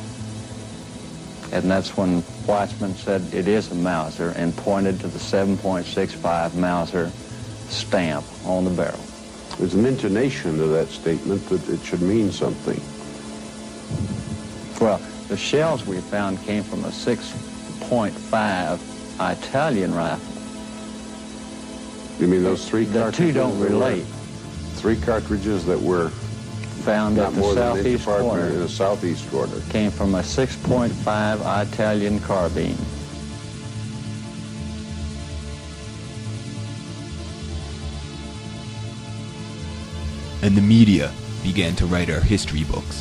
[SPEAKER 2] And that's when Weitzman said it is a Mauser and pointed to the 7.65 Mauser stamp on the barrel.
[SPEAKER 7] There's an intonation to that statement that it should mean something.
[SPEAKER 2] Well, the shells we found came from a 6.5 Italian rifle.
[SPEAKER 7] You mean those 3
[SPEAKER 2] The
[SPEAKER 7] cartridges?
[SPEAKER 2] two don't relate.
[SPEAKER 7] 3 cartridges that were
[SPEAKER 2] found
[SPEAKER 7] not
[SPEAKER 2] at the
[SPEAKER 7] more than an inch
[SPEAKER 2] southeast
[SPEAKER 7] apart
[SPEAKER 2] corner.
[SPEAKER 7] in the southeast corner.
[SPEAKER 2] Came from a 6.5 Italian carbine.
[SPEAKER 1] And the media began to write our history books.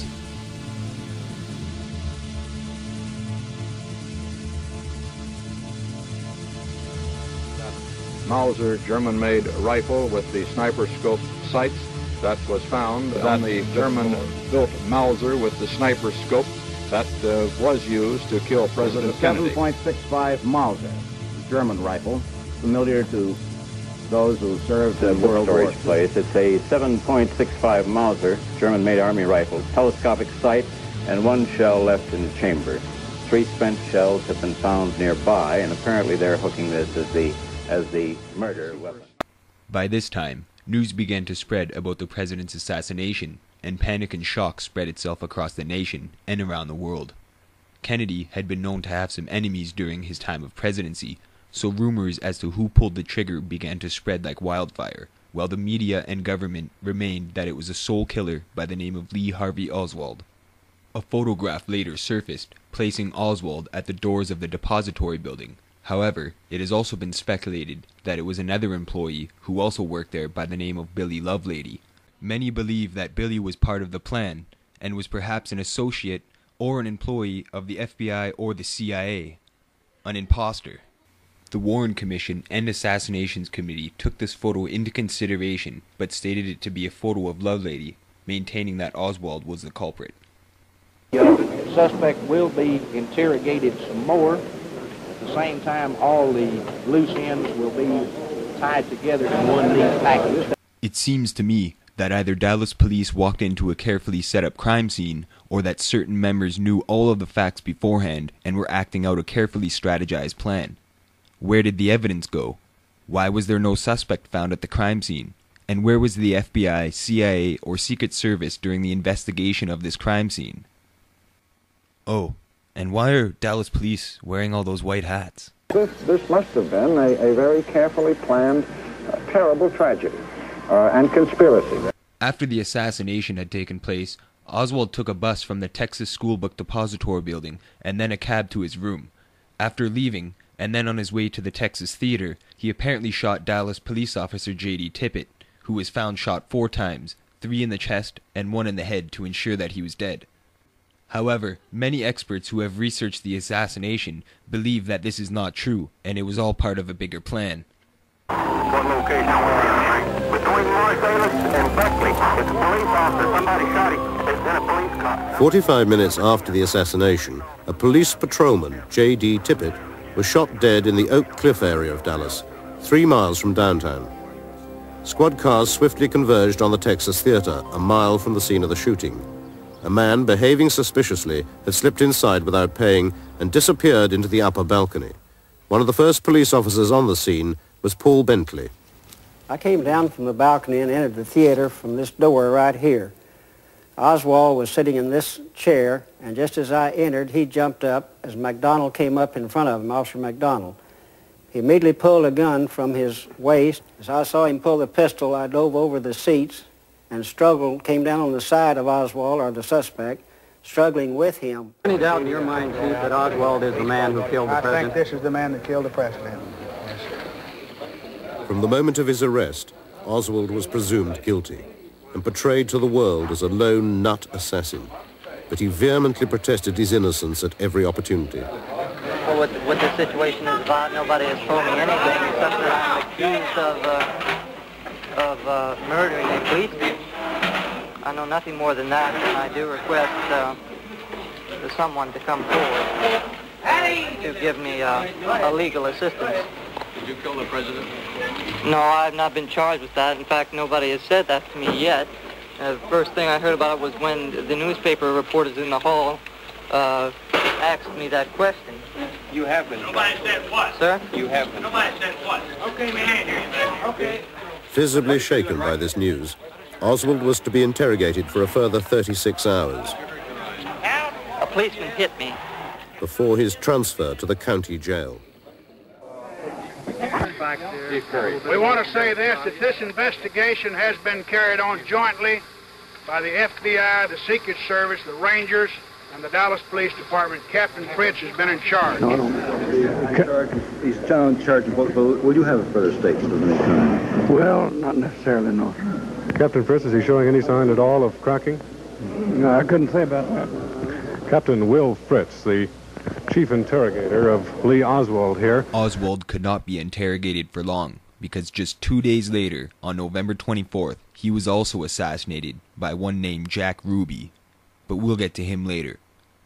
[SPEAKER 25] Mauser German-made rifle with the sniper scope sights that was found on the German-built Mauser with the sniper scope that was used to kill President Kennedy.
[SPEAKER 6] 7.65 Mauser, German rifle, familiar to those who served in World War II.
[SPEAKER 8] Place. It's a 7.65 Mauser, German-made Army rifle, telescopic sight, and 1 shell left in the chamber. 3 spent shells have been found nearby, and apparently they're hooking this as the murder weapon.
[SPEAKER 1] By this time, news began to spread about the president's assassination, and panic and shock spread itself across the nation and around the world. Kennedy had been known to have some enemies during his time of presidency, so rumors as to who pulled the trigger began to spread like wildfire, while the media and government remained that it was a sole killer by the name of Lee Harvey Oswald. A photograph later surfaced, placing Oswald at the doors of the depository building. However, it has also been speculated that it was another employee who also worked there by the name of Billy Lovelady. Many believe that Billy was part of the plan, and was perhaps an associate or an employee of the FBI or the CIA. An imposter. The Warren Commission and Assassinations Committee took this photo into consideration, but stated it to be a photo of Lovelady, maintaining that Oswald was the culprit.
[SPEAKER 6] The suspect will be interrogated some more. At the same time, all the loose ends will be tied together in one neat package.
[SPEAKER 1] It seems to me that either Dallas police walked into a carefully set up crime scene, or that certain members knew all of the facts beforehand and were acting out a carefully strategized plan. Where did the evidence go? Why was there no suspect found at the crime scene? And where was the FBI, CIA, or Secret Service during the investigation of this crime scene? Oh, and why are Dallas police wearing all those white hats?
[SPEAKER 24] This must have been a very carefully planned, terrible tragedy and conspiracy.
[SPEAKER 1] After the assassination had taken place, Oswald took a bus from the Texas Schoolbook Depository building and then a cab to his room. After leaving, and then on his way to the Texas Theater, he apparently shot Dallas police officer J.D. Tippit, who was found shot 4 times, 3 in the chest and 1 in the head to ensure that he was dead. However, many experts who have researched the assassination believe that this is not true, and it was all part of a bigger plan.
[SPEAKER 24] What location are we in? Between Marsalis and Buckley, it's a police officer. Somebody shot him. There's been a police car.
[SPEAKER 3] 45 minutes after the assassination, a police patrolman, J.D. Tippit, was shot dead in the Oak Cliff area of Dallas, 3 miles from downtown. Squad cars swiftly converged on the Texas Theater, a mile from the scene of the shooting. A man, behaving suspiciously, had slipped inside without paying and disappeared into the upper balcony. One of the first police officers on the scene was Paul Bentley.
[SPEAKER 9] I came down from the balcony and entered the theater from this door right here. Oswald was sitting in this chair, and just as I entered, he jumped up as McDonald came up in front of him, Officer McDonald. He immediately pulled a gun from his waist. As I saw him pull the pistol, I dove over the seats and struggled, came down on the side of Oswald, or the suspect, struggling with him.
[SPEAKER 11] Any doubt in your mind, Chief, that Oswald is the man who killed the president?
[SPEAKER 24] I think this is the man that killed the president.
[SPEAKER 3] From the moment of his arrest, Oswald was presumed guilty and portrayed to the world as a lone nut assassin. But he vehemently protested his innocence at every opportunity.
[SPEAKER 11] Well, what the situation is about, nobody has told me anything except that I'm accused of murdering a policeman. I know nothing more than that, and I do request for someone to come forward to give me a legal assistance.
[SPEAKER 25] Did you kill the president?
[SPEAKER 11] No, I've not been charged with that. In fact, nobody has said that to me yet. The first thing I heard about it was when the newspaper reporters in the hall asked me that question.
[SPEAKER 25] You have been.
[SPEAKER 24] Nobody said what?
[SPEAKER 11] Sir?
[SPEAKER 25] You have been.
[SPEAKER 24] Nobody said what? Okay, my hand here. Okay.
[SPEAKER 3] Visibly shaken by this news, Oswald was to be interrogated for a further 36 hours
[SPEAKER 11] A policeman hit me.
[SPEAKER 3] before his transfer to the county jail.
[SPEAKER 24] We want to say this, that this investigation has been carried on jointly by the FBI, the Secret Service, the Rangers, and the Dallas Police Department. Captain Fritz has been in charge.
[SPEAKER 12] He's in charge of what, will you have a further statement of any kind?
[SPEAKER 24] Well, not necessarily, no.
[SPEAKER 13] Captain Fritz, is he showing any sign at all of cracking?
[SPEAKER 24] No, I couldn't say about that.
[SPEAKER 13] Captain Will Fritz, the chief interrogator of Lee Oswald here.
[SPEAKER 1] Oswald could not be interrogated for long, because just 2 days later, on November 24th, he was also assassinated by one named Jack Ruby. But we'll get to him later.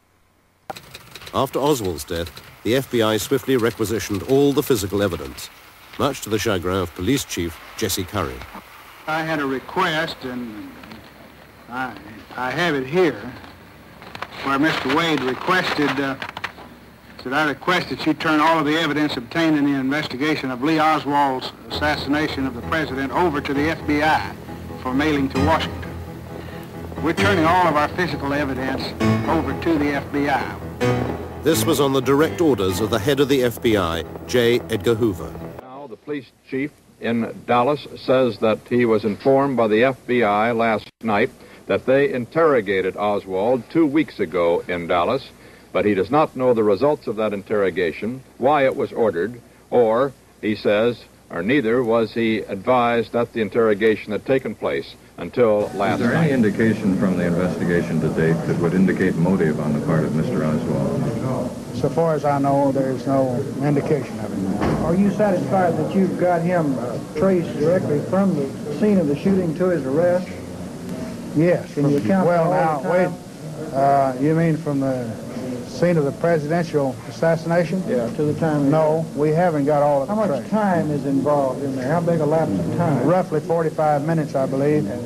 [SPEAKER 3] After Oswald's death, the FBI swiftly requisitioned all the physical evidence, much to the chagrin of Police Chief Jesse Curry.
[SPEAKER 24] I had a request, and I have it here, where Mr. Wade requested, that I request that you turn all of the evidence obtained in the investigation of Lee Oswald's assassination of the president over to the FBI for mailing to Washington. We're turning all of our physical evidence over to the FBI.
[SPEAKER 3] This was on the direct orders of the head of the FBI, J. Edgar Hoover.
[SPEAKER 25] Now, the police chief in Dallas says that he was informed by the FBI last night that they interrogated Oswald 2 weeks ago in Dallas, but he does not know the results of that interrogation, why it was ordered, or, he says, or neither was he advised that the interrogation had taken place until last night.
[SPEAKER 12] Is there any indication from the investigation to date that would indicate motive on the part of Mr. Oswald?
[SPEAKER 24] No. So far as I know, there's no indication of it.
[SPEAKER 26] Are you satisfied that you've got him traced directly from the scene of the shooting to his arrest?
[SPEAKER 24] Yes.
[SPEAKER 26] Can you account for all
[SPEAKER 24] now,
[SPEAKER 26] the time?
[SPEAKER 24] wait. You mean from the scene of the presidential assassination?
[SPEAKER 26] Yeah, to the time.
[SPEAKER 24] No, we haven't got all of it.
[SPEAKER 26] How much time is involved in there? How big a lapse of time?
[SPEAKER 24] Roughly 45 minutes, I believe.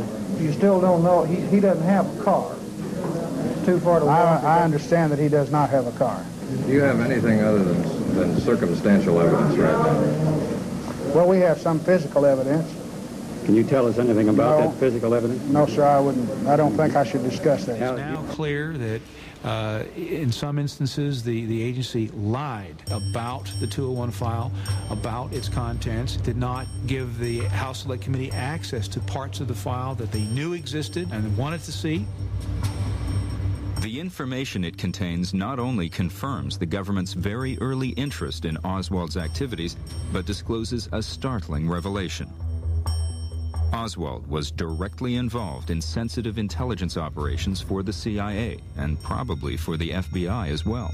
[SPEAKER 26] you still don't know. He doesn't have a car. It's too far to walk. I understand that he does not have a car.
[SPEAKER 25] Do you have anything other than circumstantial evidence right now?
[SPEAKER 26] Well, we have some physical evidence.
[SPEAKER 12] Can you tell us anything about that physical evidence?
[SPEAKER 26] No, sir, I wouldn't. I don't think I should discuss that.
[SPEAKER 14] It's now clear that in some instances the agency lied about the 201 file, about its contents, did not give the House Select Committee access to parts of the file that they knew existed and wanted to see.
[SPEAKER 15] The information it contains not only confirms the government's very early interest in Oswald's activities, but discloses a startling revelation. Oswald was directly involved in sensitive intelligence operations for the CIA and probably for the FBI as well.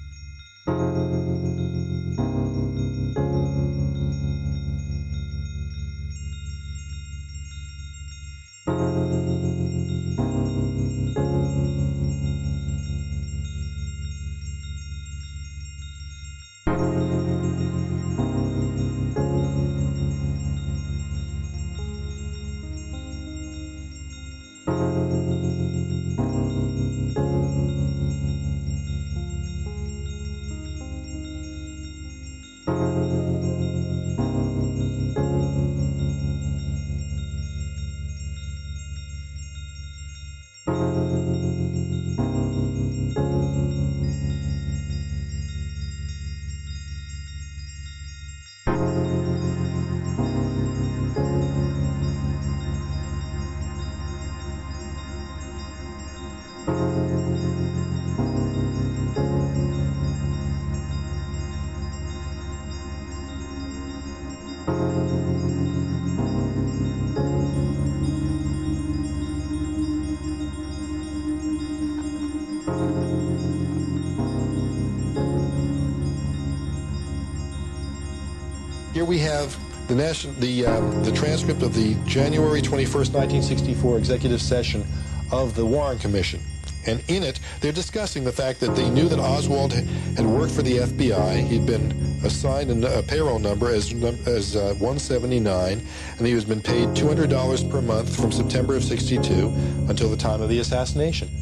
[SPEAKER 16] Here we have the transcript of the January 21st, 1964 executive session of the Warren Commission. And in it, they're discussing the fact that they knew that Oswald had worked for the FBI. He'd been assigned a payroll number as 179, and he was been paid $200 per month from September of '62 until the time of the assassination.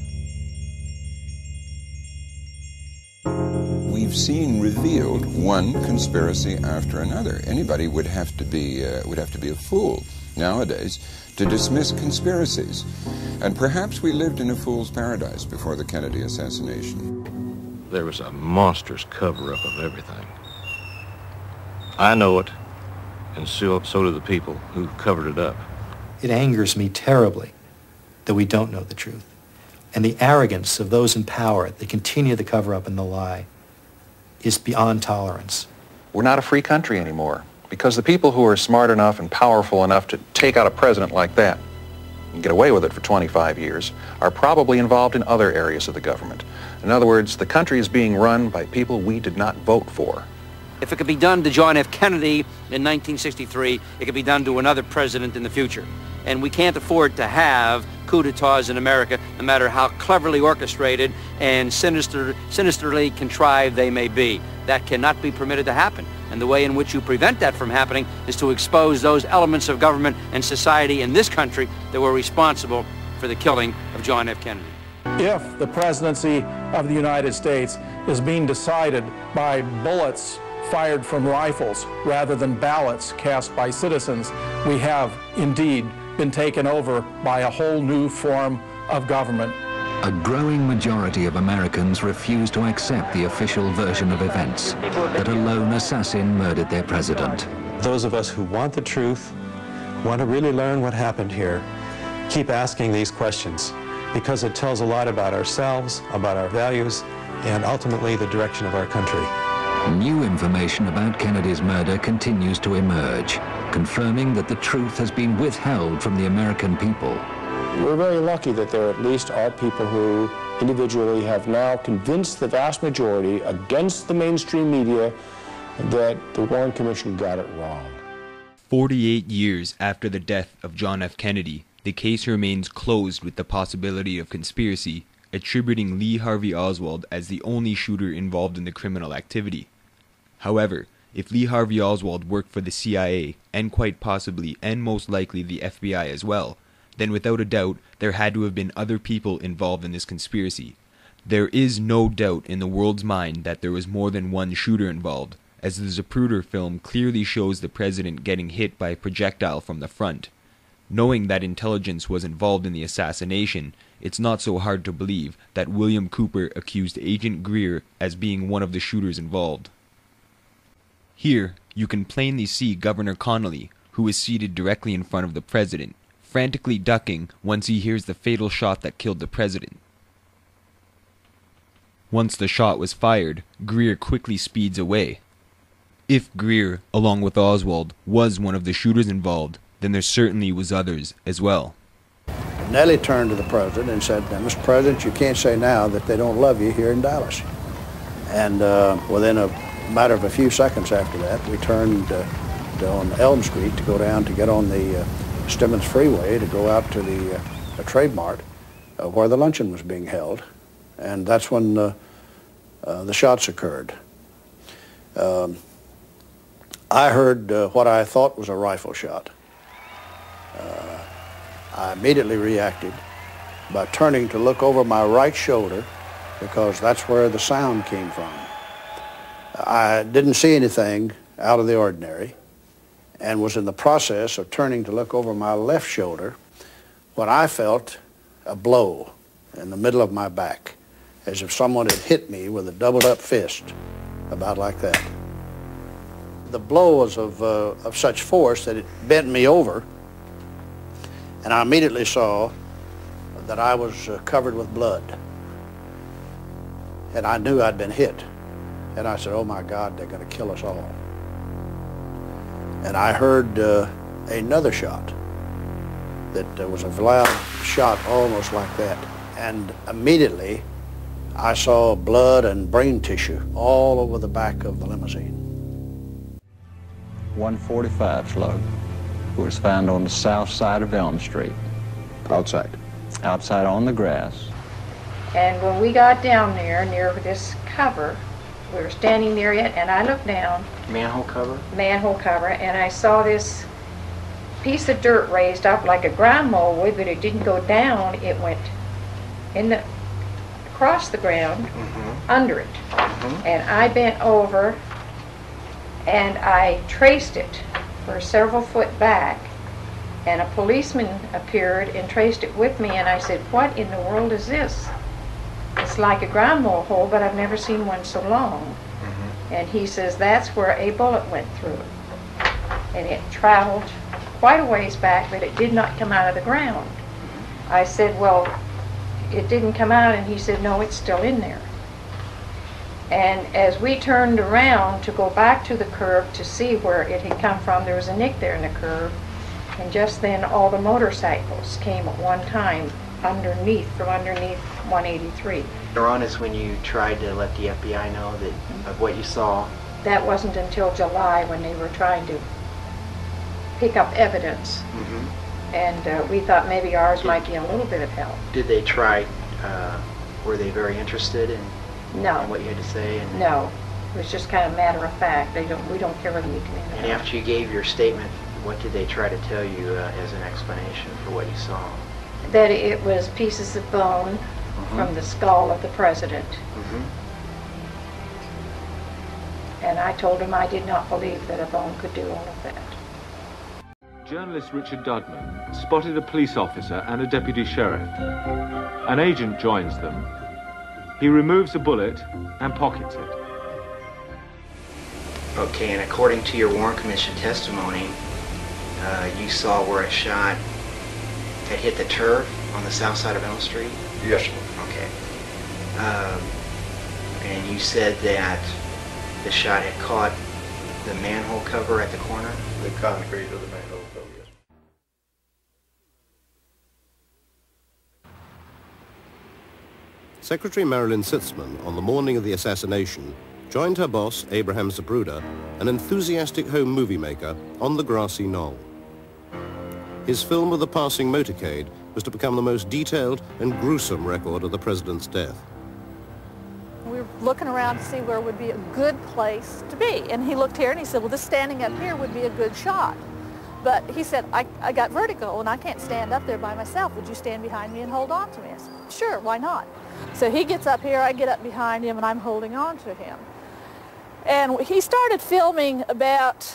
[SPEAKER 17] We've seen revealed one conspiracy after another. Anybody would have to be a fool nowadays to dismiss conspiracies. And perhaps we lived in a fool's paradise before the Kennedy assassination.
[SPEAKER 3] There was a monstrous cover-up of everything. I know it, and so do the people who covered it up.
[SPEAKER 18] It angers me terribly that we don't know the truth. And the arrogance of those in power that continue the cover-up and the lie is beyond tolerance.
[SPEAKER 19] We're not a free country anymore because the people who are smart enough and powerful enough to take out a president like that and get away with it for 25 years are probably involved in other areas of the government. In other words, the country is being run by people we did not vote for.
[SPEAKER 27] If it could be done to John F. Kennedy in 1963, it could be done to another president in the future. And we can't afford to have coup d'etats in America, no matter how cleverly orchestrated and sinisterly contrived they may be. That cannot be permitted to happen. And the way in which you prevent that from happening is to expose those elements of government and society in this country that were responsible for the killing of John F. Kennedy.
[SPEAKER 28] If the presidency of the United States is being decided by bullets fired from rifles rather than ballots cast by citizens, we have indeed been taken over by a whole new form of government.
[SPEAKER 29] A growing majority of Americans refuse to accept the official version of events, that a lone assassin murdered their president.
[SPEAKER 30] Those of us who want the truth, want to really learn what happened here, keep asking these questions because it tells a lot about ourselves, about our values, and ultimately the direction of our country.
[SPEAKER 29] New information about Kennedy's murder continues to emerge, confirming that the truth has been withheld from the American people.
[SPEAKER 31] We're very lucky that there at least are people who individually have now convinced the vast majority against the mainstream media that the Warren Commission got it wrong.
[SPEAKER 1] 48 years after the death of John F. Kennedy, the case remains closed with the possibility of conspiracy, attributing Lee Harvey Oswald as the only shooter involved in the criminal activity. However, if Lee Harvey Oswald worked for the CIA, and quite possibly and most likely the FBI as well, then without a doubt there had to have been other people involved in this conspiracy. There is no doubt in the world's mind that there was more than one shooter involved, as the Zapruder film clearly shows the president getting hit by a projectile from the front. Knowing that intelligence was involved in the assassination, it's not so hard to believe that William Cooper accused Agent Greer as being one of the shooters involved. Here, you can plainly see Governor Connolly, who is seated directly in front of the president, frantically ducking once he hears the fatal shot that killed the president. Once the shot was fired, Greer quickly speeds away. If Greer, along with Oswald, was one of the shooters involved, then there certainly was others as well.
[SPEAKER 2] Nellie turned to the president and said, "Mr. President, you can't say now that they don't love you here in Dallas." And within a matter of a few seconds after that, we turned on Elm Street to go down to get on the Stemmons Freeway to go out to the Trade Mart where the luncheon was being held. And that's when the shots occurred. I heard what I thought was a rifle shot. I immediately reacted by turning to look over my right shoulder because that's where the sound came from. I didn't see anything out of the ordinary and was in the process of turning to look over my left shoulder when I felt a blow in the middle of my back, as if someone had hit me with a doubled up fist, about like that. The blow was of such force that it bent me over, and I immediately saw that I was covered with blood. And I knew I'd been hit. And I said, "Oh my God, they're going to kill us all." And I heard another shot that was a loud shot almost like that. And immediately I saw blood and brain tissue all over the back of the limousine.
[SPEAKER 4] 145 slug was found on the south side of Elm Street.
[SPEAKER 2] Outside?
[SPEAKER 4] Outside on the grass.
[SPEAKER 5] And when we got down there near this cover, we were standing near it, and I looked down.
[SPEAKER 18] Manhole cover?
[SPEAKER 5] Manhole cover, and I saw this piece of dirt raised up like a ground mold would, but it didn't go down. It went across the ground, under it. And I bent over, and I traced it for several foot back, and a policeman appeared and traced it with me, and I said, "What in the world is this? It's like a ground mold hole, but I've never seen one so long." And he says, "That's where a bullet went through it." And it traveled quite a ways back, but it did not come out of the ground. I said, "Well, it didn't come out," and he said, "No, it's still in there." And as we turned around to go back to the curb to see where it had come from, there was a nick there in the curb, and just then all the motorcycles came at one time from underneath 183.
[SPEAKER 18] Later on is when you tried to let the FBI know of what you saw.
[SPEAKER 5] That wasn't until July when they were trying to pick up evidence. And we thought maybe ours might be a little bit of help.
[SPEAKER 18] Did they try, were they very interested in
[SPEAKER 5] No.
[SPEAKER 18] what you had to say? And
[SPEAKER 5] No, it was just kind of matter of fact. We don't care whether you come in or
[SPEAKER 18] And
[SPEAKER 5] not.
[SPEAKER 18] after you gave your statement, what did they try to tell you as an explanation for what you saw?
[SPEAKER 5] That it was pieces of bone from the skull of the president. And I told him I did not believe that a bone could do all of that.
[SPEAKER 6] Journalist Richard Dudman spotted a police officer and a deputy sheriff. An agent joins them. He removes a bullet and pockets it.
[SPEAKER 18] Okay, and according to your Warren Commission testimony, you saw where a shot had hit the turf on the south side of Elm Street?
[SPEAKER 2] Yes, sir.
[SPEAKER 18] Okay. And you said that the shot had caught the manhole cover at the corner?
[SPEAKER 2] The concrete of the manhole cover, yes.
[SPEAKER 3] Secretary Marilyn Sitzman, on the morning of the assassination, joined her boss, Abraham Zapruder, an enthusiastic home movie maker, on the grassy knoll. His film of the passing motorcade was to become the most detailed and gruesome record of the president's death.
[SPEAKER 7] We were looking around to see where would be a good place to be. And he looked here and he said, well, this standing up here would be a good shot. But he said, I got vertigo and I can't stand up there by myself. Would you stand behind me and hold on to me? I said, sure, why not? So he gets up here, I get up behind him, and I'm holding on to him. And he started filming about,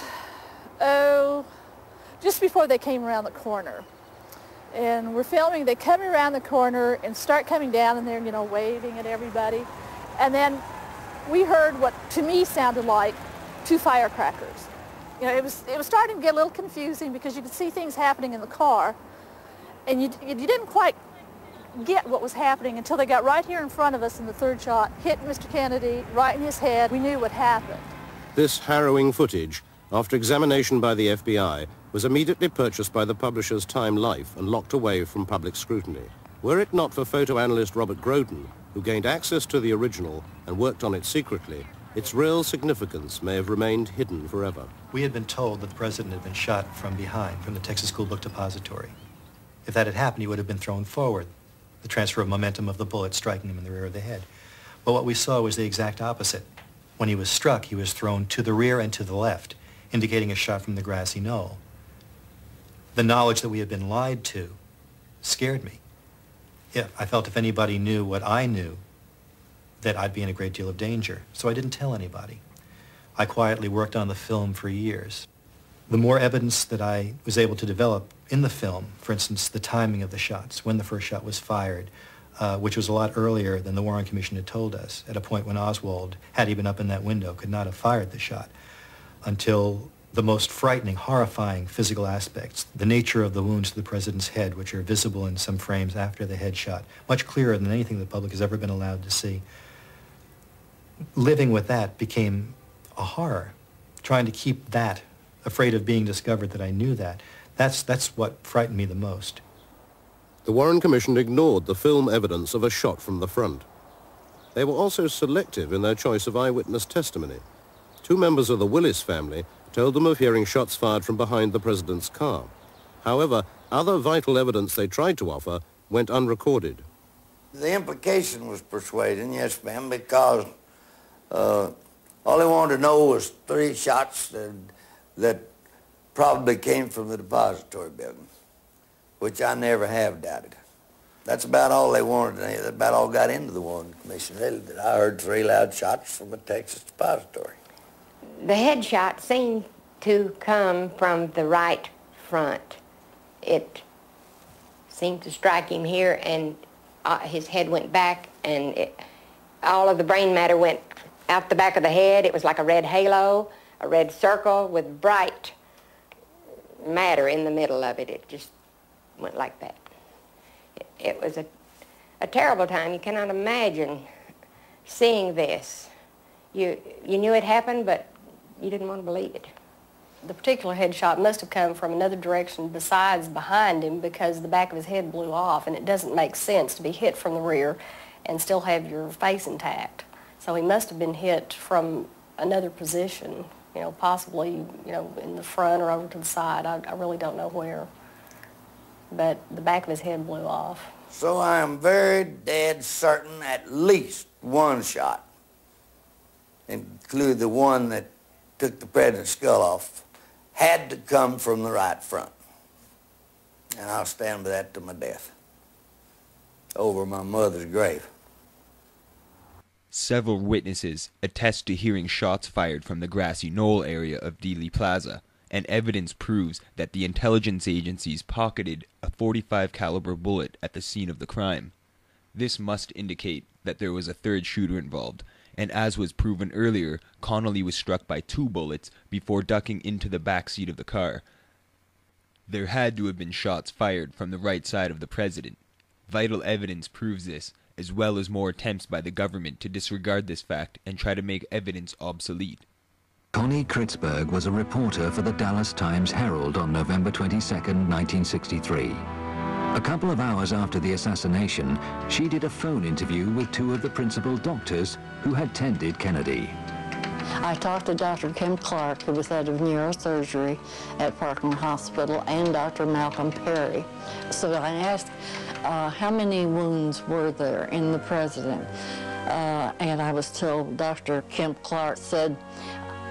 [SPEAKER 7] just before they came around the corner. And we're filming, they come around the corner and start coming down, and they're, you know, waving at everybody. And then we heard what to me sounded like 2 firecrackers. You know, it was starting to get a little confusing because you could see things happening in the car, and you didn't quite get what was happening until they got right here in front of us, and the third shot hit Mr. Kennedy right in his head. We knew what happened.
[SPEAKER 3] This harrowing footage, after examination by the FBI, was immediately purchased by the publishers Time Life and locked away from public scrutiny. Were it not for photo analyst Robert Groden, who gained access to the original and worked on it secretly, its real significance may have remained hidden forever.
[SPEAKER 18] We had been told that the president had been shot from behind, from the Texas School Book Depository. If that had happened, he would have been thrown forward, the transfer of momentum of the bullet striking him in the rear of the head. But what we saw was the exact opposite. When he was struck, he was thrown to the rear and to the left, indicating a shot from the grassy knoll. The knowledge that we had been lied to scared me. I felt if anybody knew what I knew, that I'd be in a great deal of danger, so I didn't tell anybody. I quietly worked on the film for years. The more evidence that I was able to develop in the film, for instance, the timing of the shots, when the first shot was fired, which was a lot earlier than the Warren Commission had told us, at a point when Oswald, had he been up in that window, could not have fired the shot, until the most frightening, horrifying physical aspects, the nature of the wounds to the president's head, which are visible in some frames after the headshot, much clearer than anything the public has ever been allowed to see. Living with that became a horror. Trying to keep that, afraid of being discovered that I knew that, that's what frightened me the most.
[SPEAKER 3] The Warren Commission ignored the film evidence of a shot from the front. They were also selective in their choice of eyewitness testimony. 2 members of the Willis family told them of hearing shots fired from behind the president's car. However, other vital evidence they tried to offer went unrecorded.
[SPEAKER 8] The implication was persuading, yes, ma'am, because all they wanted to know was 3 shots that probably came from the depository building, which I never have doubted. That's about all they wanted. That about all got into the Warren Commission, really, that I heard 3 loud shots from a Texas depository.
[SPEAKER 9] The headshot seemed to come from the right front. It seemed to strike him here, and his head went back, and all of the brain matter went out the back of the head. It was like a red halo, a red circle with bright matter in the middle of it. It just went like that. It was a terrible time. You cannot imagine seeing this. You knew it happened, but you didn't want to believe it.
[SPEAKER 10] The particular headshot must have come from another direction besides behind him, because the back of his head blew off, and it doesn't make sense to be hit from the rear and still have your face intact. So he must have been hit from another position, you know, possibly, you know, in the front or over to the side. I really don't know where. But the back of his head blew off.
[SPEAKER 8] So I am very dead certain at least 1 shot, including the one that took the president's skull off, had to come from the right front. And I'll stand by that to my death, over my mother's grave.
[SPEAKER 1] Several witnesses attest to hearing shots fired from the grassy knoll area of Dealey Plaza, and evidence proves that the intelligence agencies pocketed a .45 caliber bullet at the scene of the crime. This must indicate that there was a third shooter involved, and as was proven earlier, Connolly was struck by 2 bullets before ducking into the back seat of the car. There had to have been shots fired from the right side of the president. Vital evidence proves this, as well as more attempts by the government to disregard this fact and try to make evidence obsolete.
[SPEAKER 29] Connie Kritzberg was a reporter for the Dallas Times-Herald on November 22, 1963. A couple of hours after the assassination, she did a phone interview with 2 of the principal doctors who had tended Kennedy.
[SPEAKER 11] I talked to Dr. Kim Clark, who was head of neurosurgery at Parkland Hospital, and Dr. Malcolm Perry. So I asked, how many wounds were there in the president? And I was told, Dr. Kim Clark said,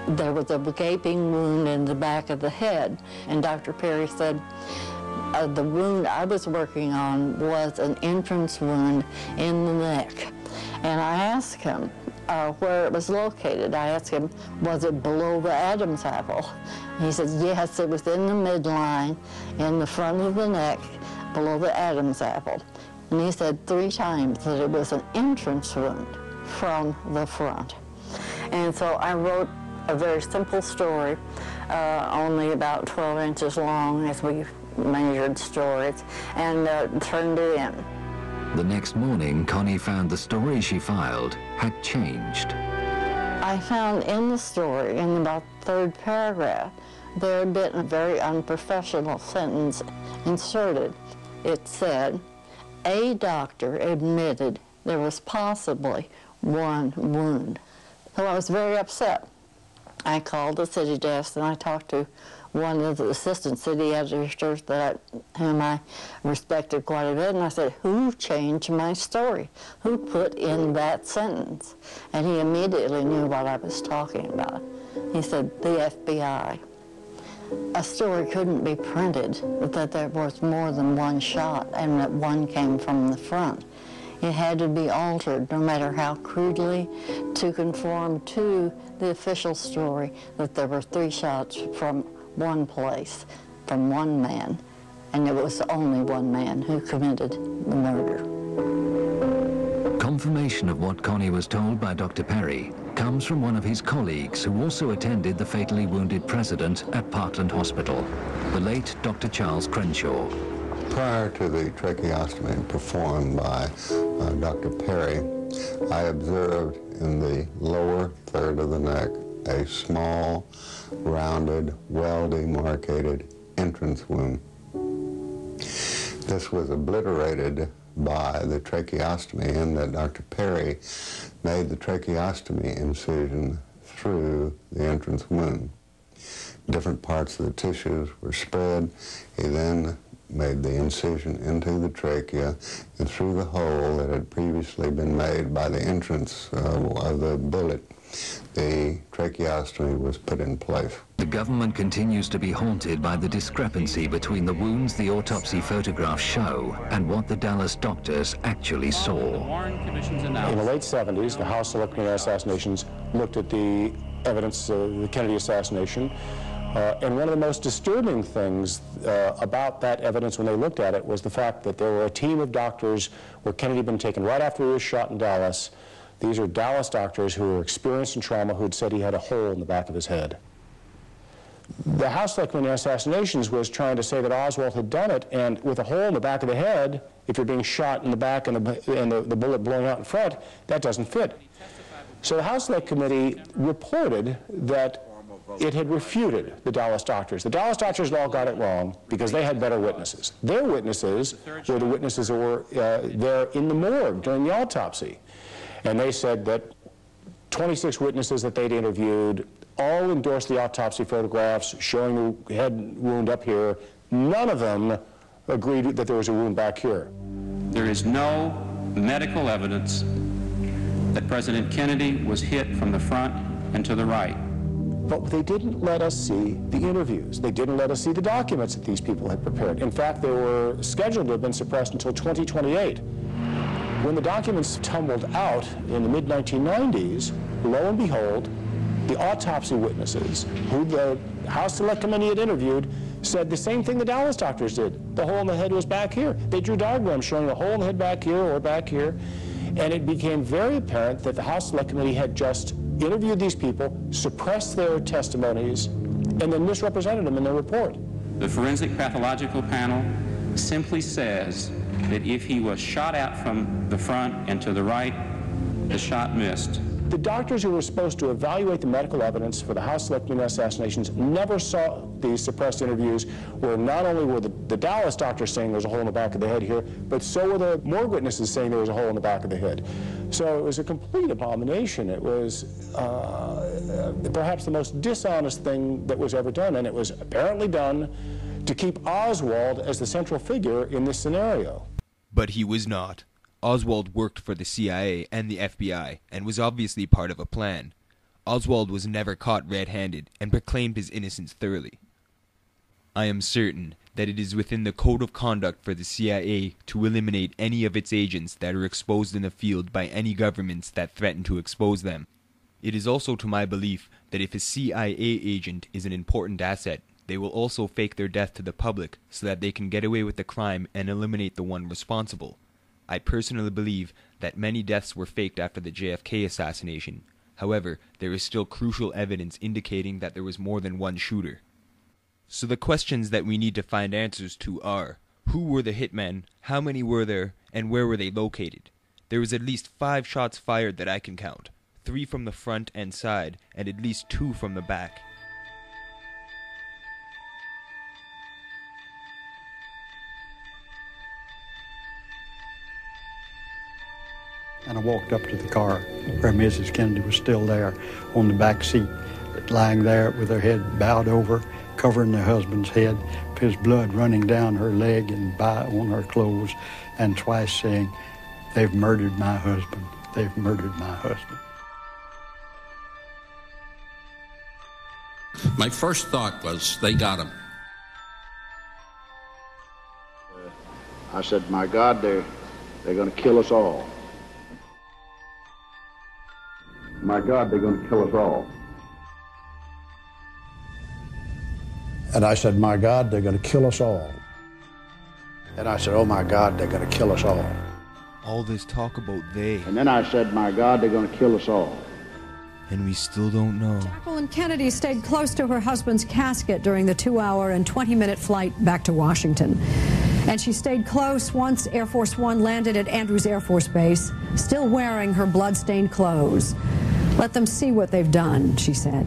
[SPEAKER 11] there was a gaping wound in the back of the head. And Dr. Perry said the wound I was working on was an entrance wound in the neck. And I asked him where it was located. I asked him, was it below the Adam's apple? He said, yes, it was in the midline, in the front of the neck, below the Adam's apple. And he said 3 times that it was an entrance wound from the front. And so I wrote a very simple story, only about 12 inches long as we measured stories, and turned it in.
[SPEAKER 29] The next morning, Connie found the story she filed had changed.
[SPEAKER 11] I found in the story, in about the 3rd paragraph, there had been a very unprofessional sentence inserted. It said, a doctor admitted there was possibly 1 wound. So I was very upset. I called the city desk and I talked to one of the assistant city editors whom I respected quite a bit, and I said, who changed my story? Who put in that sentence? And he immediately knew what I was talking about. He said, the FBI. A story couldn't be printed that there was more than 1 shot and that 1 came from the front. It had to be altered, no matter how crudely, to conform to the official story that there were 3 shots from 1 place, from 1 man, and it was only 1 man who committed the murder.
[SPEAKER 29] Confirmation of what Connie was told by Dr. Perry comes from one of his colleagues who also attended the fatally wounded president at Parkland Hospital, the late Dr. Charles Crenshaw.
[SPEAKER 12] Prior to the tracheostomy performed by Dr. Perry, I observed in the lower third of the neck a small, rounded, well-demarcated entrance wound. This was obliterated by the tracheostomy in that Dr. Perry made the tracheostomy incision through the entrance wound. Different parts of the tissues were spread. He then made the incision into the trachea and through the hole that had previously been made by the entrance of the bullet. The tracheostomy was put in place.
[SPEAKER 29] The government continues to be haunted by the discrepancy between the wounds the autopsy photographs show and what the Dallas doctors actually saw.
[SPEAKER 31] In the late 70s, the House Select Committee on Assassinations looked at the evidence of the Kennedy assassination. And one of the most disturbing things about that evidence when they looked at it was the fact that there were a team of doctors where Kennedy had been taken right after he was shot in Dallas. These are Dallas doctors who were experienced in trauma who had said he had a hole in the back of his head. The House Select Committee on Assassinations was trying to say that Oswald had done it, and with a hole in the back of the head, if you're being shot in the back and the bullet blowing out in front, that doesn't fit. So the House Select Committee reported that it had refuted the Dallas doctors. The Dallas doctors all got it wrong because they had better witnesses. Their witnesses were the witnesses that were there in the morgue during the autopsy. And they said that 26 witnesses that they'd interviewed all endorsed the autopsy photographs showing the head wound up here. None of them agreed that there was a wound back here.
[SPEAKER 13] There is no medical evidence that President Kennedy was hit from the front and to the right.
[SPEAKER 31] But they didn't let us see the interviews. They didn't let us see the documents that these people had prepared. In fact, they were scheduled to have been suppressed until 2028. When the documents tumbled out in the mid-1990s, lo and behold, the autopsy witnesses, who the House Select Committee had interviewed, said the same thing the Dallas doctors did. The hole in the head was back here. They drew diagrams showing a hole in the head back here or back here, and it became very apparent that the House Select Committee had just interviewed these people, suppressed their testimonies, and then misrepresented them in their report.
[SPEAKER 13] The forensic pathological panel simply says that if he was shot out from the front and to the right, the shot missed.
[SPEAKER 31] The doctors who were supposed to evaluate the medical evidence for the House Select Committee on Assassinations never saw these suppressed interviews where not only were the Dallas doctors saying there's a hole in the back of the head here, but so were the morgue witnesses saying there was a hole in the back of the head. So it was a complete abomination. It was perhaps the most dishonest thing that was ever done, and it was apparently done to keep Oswald as the central figure in this scenario.
[SPEAKER 1] But he was not. Oswald worked for the CIA and the FBI and was obviously part of a plan. Oswald was never caught red-handed and proclaimed his innocence thoroughly. I am certain that it is within the code of conduct for the CIA to eliminate any of its agents that are exposed in the field by any governments that threaten to expose them. It is also to my belief that if a CIA agent is an important asset, they will also fake their death to the public so that they can get away with the crime and eliminate the one responsible. I personally believe that many deaths were faked after the JFK assassination. However, there is still crucial evidence indicating that there was more than one shooter. So the questions that we need to find answers to are, who were the hitmen, how many were there, and where were they located? There was at least 5 shots fired that I can count, 3 from the front and side, and at least 2 from the back.
[SPEAKER 2] And I walked up to the car where Mrs. Kennedy was still there on the back seat, lying there with her head bowed over, covering her husband's head, his blood running down her leg and on her clothes, and twice saying, "They've murdered my husband. They've murdered my husband."
[SPEAKER 14] My first thought was, they got him.
[SPEAKER 2] I said, "My God, they're going to kill us all. My God, they're going to kill us all." And I said, "My God, they're going to kill us all." And I said, "Oh my God, they're going to kill us all."
[SPEAKER 1] All this talk about they.
[SPEAKER 2] And then I said, "My God, they're going to kill us all."
[SPEAKER 1] And we still don't know.
[SPEAKER 15] Jacqueline Kennedy stayed close to her husband's casket during the 2-hour and 20-minute flight back to Washington. And she stayed close once Air Force One landed at Andrews Air Force Base, still wearing her blood-stained clothes. "Let them see what they've done," she said.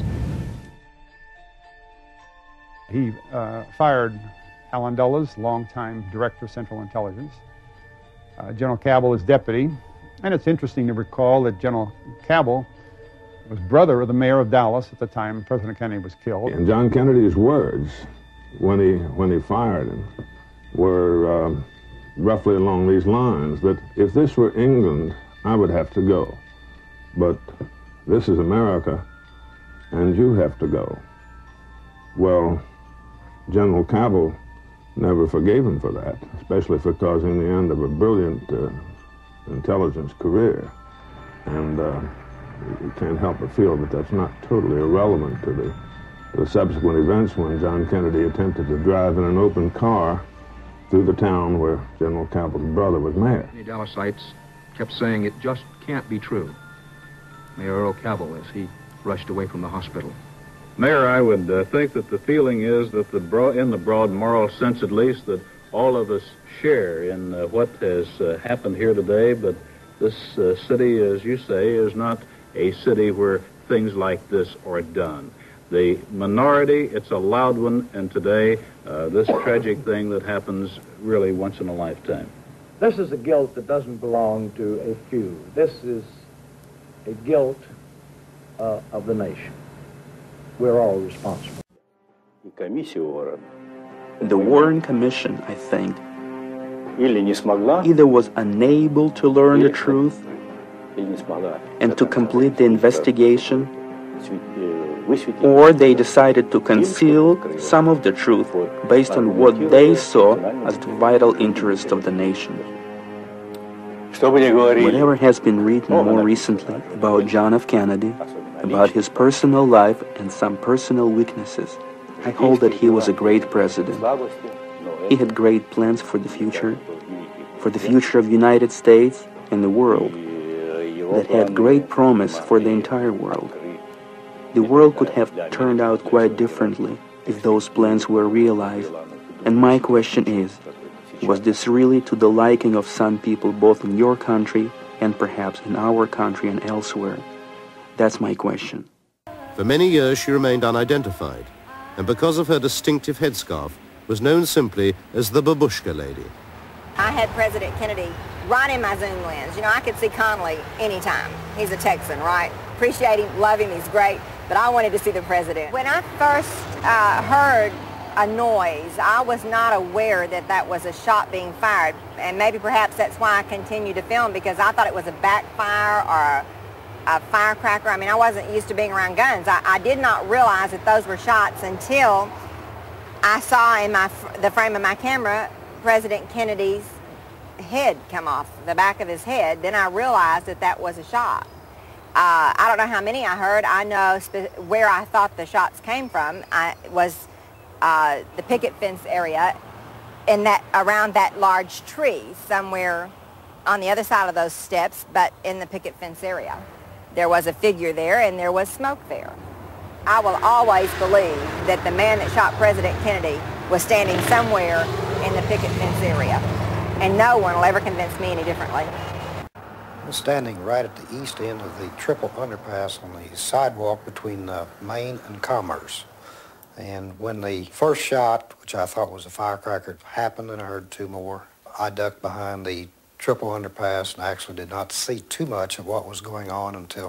[SPEAKER 16] He fired Alan Dulles, longtime director of Central Intelligence, General Cabell as deputy. And it's interesting to recall that General Cabell was brother of the mayor of Dallas at the time President Kennedy was killed.
[SPEAKER 17] And John Kennedy's words when he fired him were roughly along these lines, that if this were England, I would have to go. But this is America, and you have to go. Well, General Cabell never forgave him for that, especially for causing the end of a brilliant intelligence career. And you can't help but feel that that's not totally irrelevant to the subsequent events when John Kennedy attempted to drive in an open car through the town where General Cabell's brother was mayor.
[SPEAKER 20] The Dallasites kept saying it just can't be true. Mayor Earl Cabell, as he rushed away from the hospital.
[SPEAKER 21] Mayor, I would think that the feeling is that in the broad moral sense at least, that all of us share in what has happened here today, but this city, as you say, is not a city where things like this are done. The minority, it's a loud one, and today, this tragic thing that happens really once in a lifetime.
[SPEAKER 20] This is a guilt that doesn't belong to a few. This is a guilt of the nation. We're all responsible.
[SPEAKER 22] The Warren Commission, I think, either was unable to learn the truth and to complete the investigation, or they decided to conceal some of the truth based on what they saw as the vital interest of the nation. Whatever has been written more recently about John F. Kennedy, about his personal life and some personal weaknesses, I hold that he was a great president. He had great plans for the future of the United States and the world, that had great promise for the entire world. The world could have turned out quite differently if those plans were realized. And my question is, was this really to the liking of some people both in your country and perhaps in our country and elsewhere? That's my question.
[SPEAKER 3] For many years she remained unidentified, and because of her distinctive headscarf, was known simply as the Babushka Lady.
[SPEAKER 23] I had President Kennedy right in my zoom lens. You know, I could see Connally anytime. He's a Texan, right? Appreciate him, love him, he's great, but I wanted to see the president. When I first heard a noise, I was not aware that that was a shot being fired, and maybe perhaps that's why I continued to film, because I thought it was a backfire or a firecracker. I mean, I wasn't used to being around guns. I did not realize that those were shots until I saw in the frame of my camera President Kennedy's head come off, the back of his head. Then I realized that that was a shot. I don't know how many I heard. I know where I thought the shots came from. Was the picket fence area around that large tree somewhere on the other side of those steps, but in the picket fence area. There was a figure there and there was smoke there. I will always believe that the man that shot President Kennedy was standing somewhere in the picket fence area, and no one will ever convince me any differently.
[SPEAKER 4] I'm standing right at the east end of the triple underpass on the sidewalk between Main and Commerce. And when the first shot, which I thought was a firecracker, happened and I heard two more, I ducked behind the triple underpass and actually did not see too much of what was going on until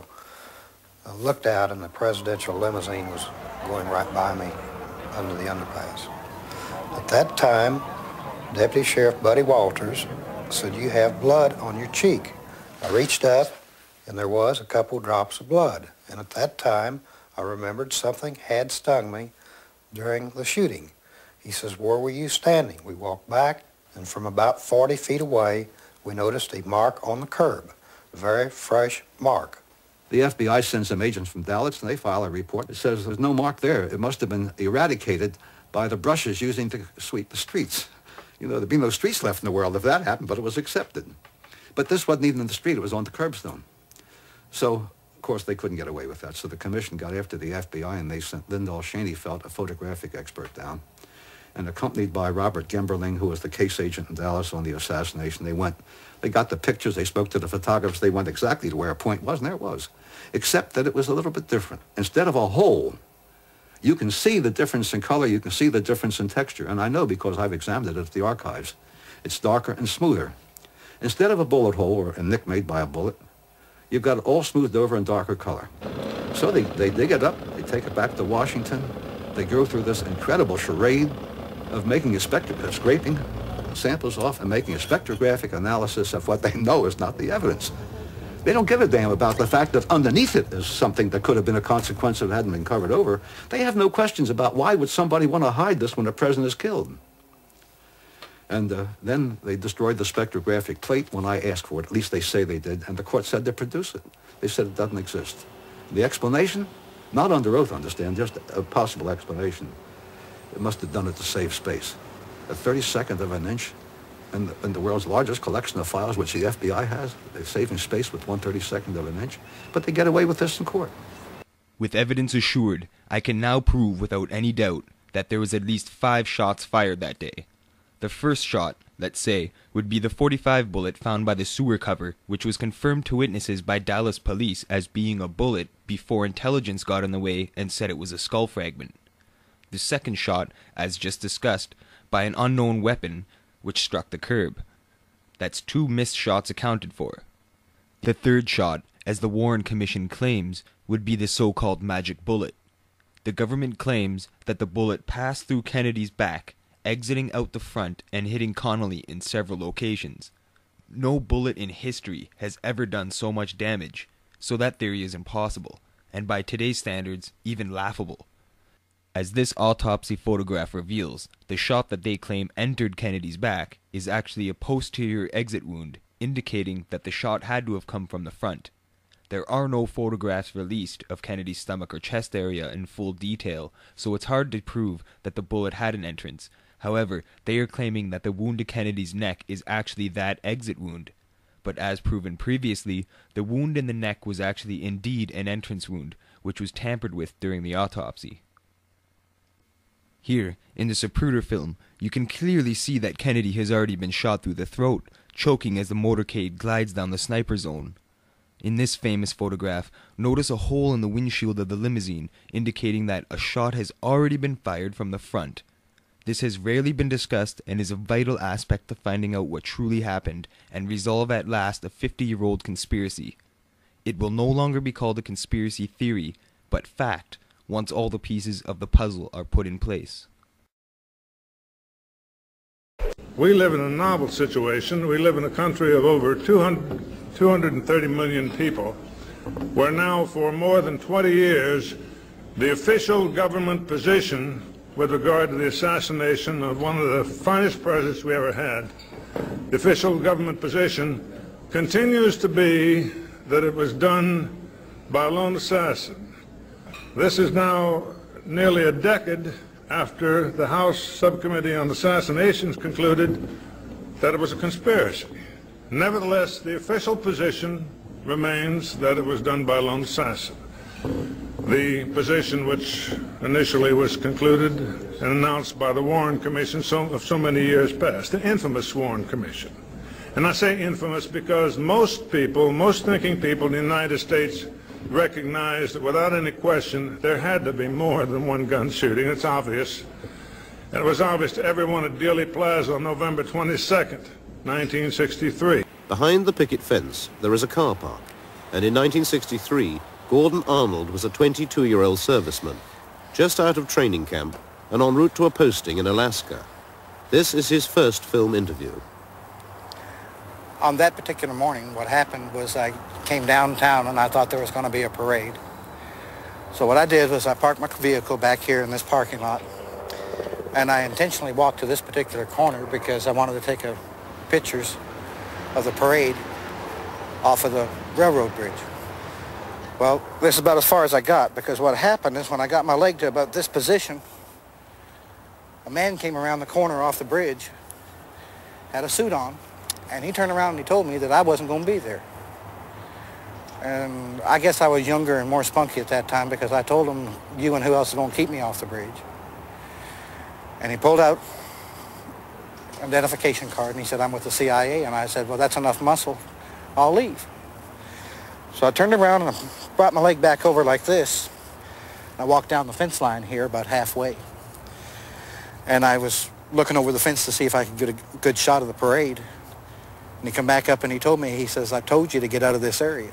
[SPEAKER 4] I looked out and the presidential limousine was going right by me under the underpass. At that time, Deputy Sheriff Buddy Walters said, "You have blood on your cheek." I reached up and there was a couple drops of blood. And at that time, I remembered something had stung me during the shooting. He says, "Where were you standing?" We walked back, and from about 40 feet away, we noticed a mark on the curb, a very fresh mark.
[SPEAKER 14] The FBI sends some agents from Dallas, and they file a report that says there's no mark there. It must have been eradicated by the brushes using to sweep the streets. You know, there'd be no streets left in the world if that happened, but it was accepted. But this wasn't even in the street, it was on the curbstone. So, of course, they couldn't get away with that. So the commission got after the FBI, and they sent Lyndall Schoenfeld, a photographic expert, down. And accompanied by Robert Gemberling, who was the case agent in Dallas on the assassination, they got the pictures, they spoke to the photographers, they went exactly to where a point was, and there it was. Except that it was a little bit different. Instead of a hole, you can see the difference in color, you can see the difference in texture, and I know because I've examined it at the archives. It's darker and smoother. Instead of a bullet hole or a nick made by a bullet, you've got it all smoothed over in darker color. So they dig it up, they take it back to Washington, they go through this incredible charade of making scraping samples off and making a spectrographic analysis of what they know is not the evidence. They don't give a damn about the fact that underneath it is something that could have been a consequence if it hadn't been covered over. They have no questions about why would somebody want to hide this when the president is killed. And then they destroyed the spectrographic plate when I asked for it. At least they say they did. And the court said to produce it. They said it doesn't exist. The explanation? Not under oath, understand, just a possible explanation. It must have done it to save space. A 32nd of an inch in the world's largest collection of files, which the FBI has, they're saving space with 1/32 of an inch. But they get away with this in court.
[SPEAKER 1] With evidence assured, I can now prove without any doubt that there was at least 5 shots fired that day. The first shot, let's say, would be the .45 bullet found by the sewer cover, which was confirmed to witnesses by Dallas police as being a bullet before intelligence got in the way and said it was a skull fragment. The second shot, as just discussed, by an unknown weapon which struck the curb. That's 2 missed shots accounted for. The third shot, as the Warren Commission claims, would be the so-called magic bullet. The government claims that the bullet passed through Kennedy's back, exiting out the front and hitting Connally in several locations. No bullet in history has ever done so much damage, so that theory is impossible, and by today's standards, even laughable. As this autopsy photograph reveals, the shot that they claim entered Kennedy's back is actually a posterior exit wound, indicating that the shot had to have come from the front. There are no photographs released of Kennedy's stomach or chest area in full detail, so it's hard to prove that the bullet had an entrance. However, they are claiming that the wound to Kennedy's neck is actually that exit wound. But as proven previously, the wound in the neck was actually indeed an entrance wound, which was tampered with during the autopsy. Here, in the Zapruder film, you can clearly see that Kennedy has already been shot through the throat, choking as the motorcade glides down the sniper zone. In this famous photograph, notice a hole in the windshield of the limousine, indicating that a shot has already been fired from the front. This has rarely been discussed and is a vital aspect to finding out what truly happened and resolve at last a 50-year-old conspiracy. It will no longer be called a conspiracy theory, but fact, once all the pieces of the puzzle are put in place.
[SPEAKER 17] We live in a novel situation. We live in a country of over 230 million people, where now for more than 20 years the official government position with regard to the assassination of one of the finest presidents we ever had, the official government position continues to be that it was done by a lone assassin. This is now nearly a decade after the House Subcommittee on Assassinations concluded that it was a conspiracy. Nevertheless, the official position remains that it was done by a lone assassin. The position which initially was concluded and announced by the Warren Commission of so many years past, the infamous Warren Commission. And I say infamous because most people, most thinking people in the United States recognize that without any question there had to be more than one gun shooting. It's obvious. And it was obvious to everyone at Dealey Plaza on November 22nd, 1963.
[SPEAKER 3] Behind the picket fence, there is a car park, and in 1963, Gordon Arnold was a 22-year-old serviceman, just out of training camp and en route to a posting in Alaska. This is his first film interview.
[SPEAKER 4] On that particular morning, what happened was I came downtown and I thought there was going to be a parade. So what I did was I parked my vehicle back here in this parking lot, and I intentionally walked to this particular corner because I wanted to take pictures of the parade off of the railroad bridge. Well, this is about as far as I got, because what happened is when I got my leg to about this position, a man came around the corner off the bridge, had a suit on, and he turned around and he told me that I wasn't going to be there. And I guess I was younger and more spunky at that time because I told him, you and who else is going to keep me off the bridge? And he pulled out an identification card and he said, I'm with the CIA. And I said, well, that's enough muscle. I'll leave. So I turned around and I brought my leg back over like this. I walked down the fence line here about halfway. And I was looking over the fence to see if I could get a good shot of the parade. And he come back up and he told me, he says, I told you to get out of this area.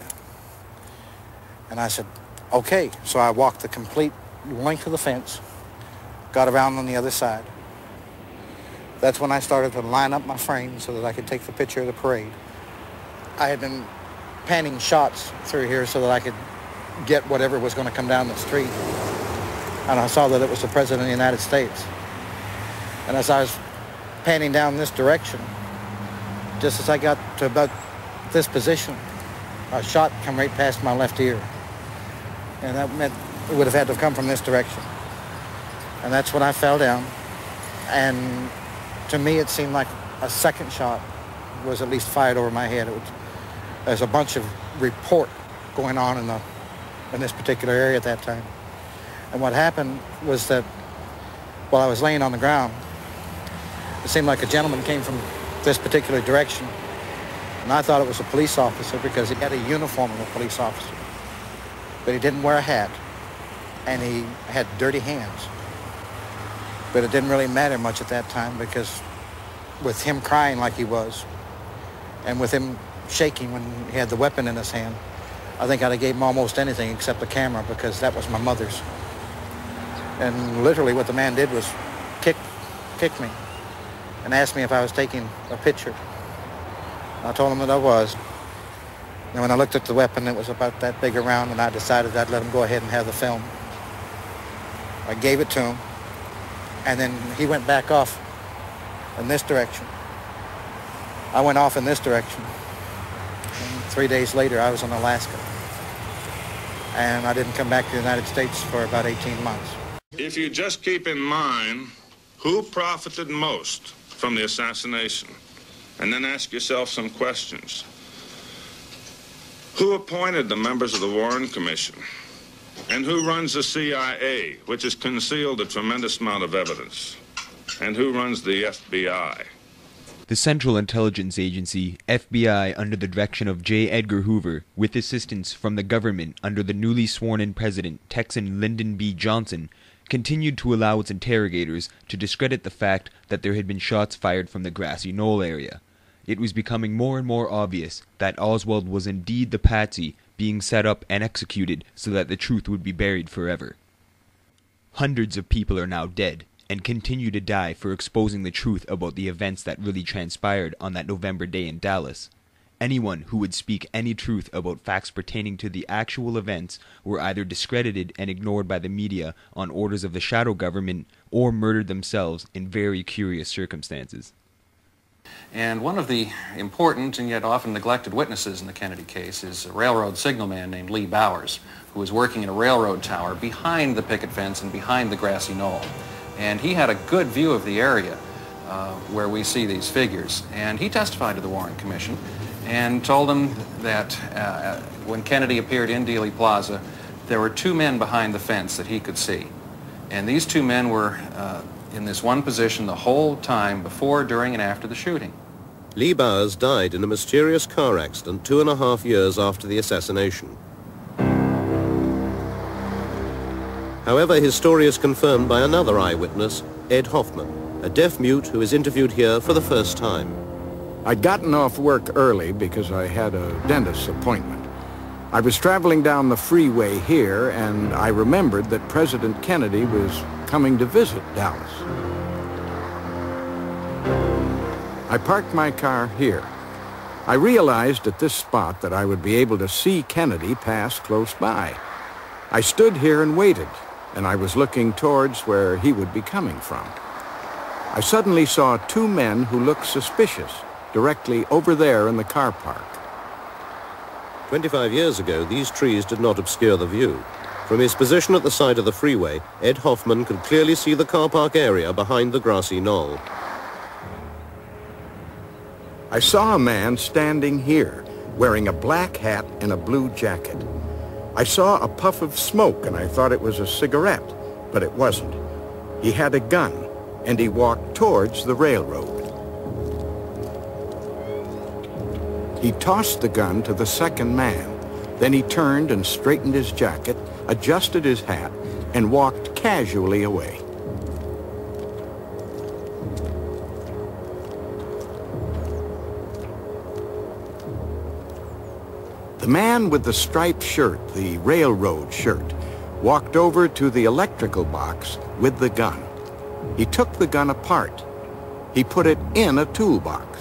[SPEAKER 4] And I said, okay. So I walked the complete length of the fence, got around on the other side. That's when I started to line up my frame so that I could take the picture of the parade. I had been panning shots through here so that I could get whatever was going to come down the street. And I saw that it was the President of the United States. And as I was panning down this direction, just as I got to about this position, a shot come right past my left ear. And that meant it would have had to have come from this direction. And that's when I fell down. And to me, it seemed like a second shot was at least fired over my head. There's a bunch of report going on in this particular area at that time. And what happened was that while I was laying on the ground, it seemed like a gentleman came from this particular direction. And I thought it was a police officer because he had a uniform of a police officer. But he didn't wear a hat. And he had dirty hands. But it didn't really matter much at that time because with him crying like he was and with him shaking when he had the weapon in his hand, I think I'd have gave him almost anything except the camera because that was my mother's. And literally what the man did was kick me and asked me if I was taking a picture. I told him that I was. And when I looked at the weapon, it was about that big around, and I decided I'd let him go ahead and have the film. I gave it to him, and then he went back off in this direction. I went off in this direction. And 3 days later, I was in Alaska. And I didn't come back to the United States for about 18 months.
[SPEAKER 17] If you just keep in mind who profited most from the assassination, and then ask yourself some questions. Who appointed the members of the Warren Commission? And who runs the CIA, which has concealed a tremendous amount of evidence? And who runs the FBI?
[SPEAKER 1] The Central Intelligence Agency, FBI, under the direction of J. Edgar Hoover, with assistance from the government under the newly sworn-in President Texan Lyndon B. Johnson, continued to allow its interrogators to discredit the fact that there had been shots fired from the grassy knoll area. It was becoming more and more obvious that Oswald was indeed the patsy being set up and executed so that the truth would be buried forever. Hundreds of people are now dead, and continue to die for exposing the truth about the events that really transpired on that November day in Dallas. Anyone who would speak any truth about facts pertaining to the actual events were either discredited and ignored by the media on orders of the shadow government or murdered themselves in very curious circumstances.
[SPEAKER 5] And one of the important and yet often neglected witnesses in the Kennedy case is a railroad signalman named Lee Bowers, who was working in a railroad tower behind the picket fence and behind the grassy knoll. And he had a good view of the area where we see these figures. And he testified to the Warren Commission and told them that when Kennedy appeared in Dealey Plaza, there were two men behind the fence that he could see. And these two men were in this one position the whole time before, during, and after the shooting.
[SPEAKER 3] Lee Bowers died in a mysterious car accident 2.5 years after the assassination. However, his story is confirmed by another eyewitness, Ed Hoffman, a deaf mute who is interviewed here for the first time.
[SPEAKER 6] I'd gotten off work early because I had a dentist's appointment. I was traveling down the freeway here, and I remembered that President Kennedy was coming to visit Dallas. I parked my car here. I realized at this spot that I would be able to see Kennedy pass close by. I stood here and waited, and I was looking towards where he would be coming from. I suddenly saw two men who looked suspicious directly over there in the car park.
[SPEAKER 3] 25 years ago, these trees did not obscure the view. From his position at the side of the freeway, Ed Hoffman could clearly see the car park area behind the grassy knoll.
[SPEAKER 6] I saw a man standing here, wearing a black hat and a blue jacket. I saw a puff of smoke, and I thought it was a cigarette, but it wasn't. He had a gun, and he walked towards the railroad. He tossed the gun to the second man. Then he turned and straightened his jacket, adjusted his hat, and walked casually away. The man with the striped shirt, the railroad shirt, walked over to the electrical box with the gun. He took the gun apart. He put it in a toolbox.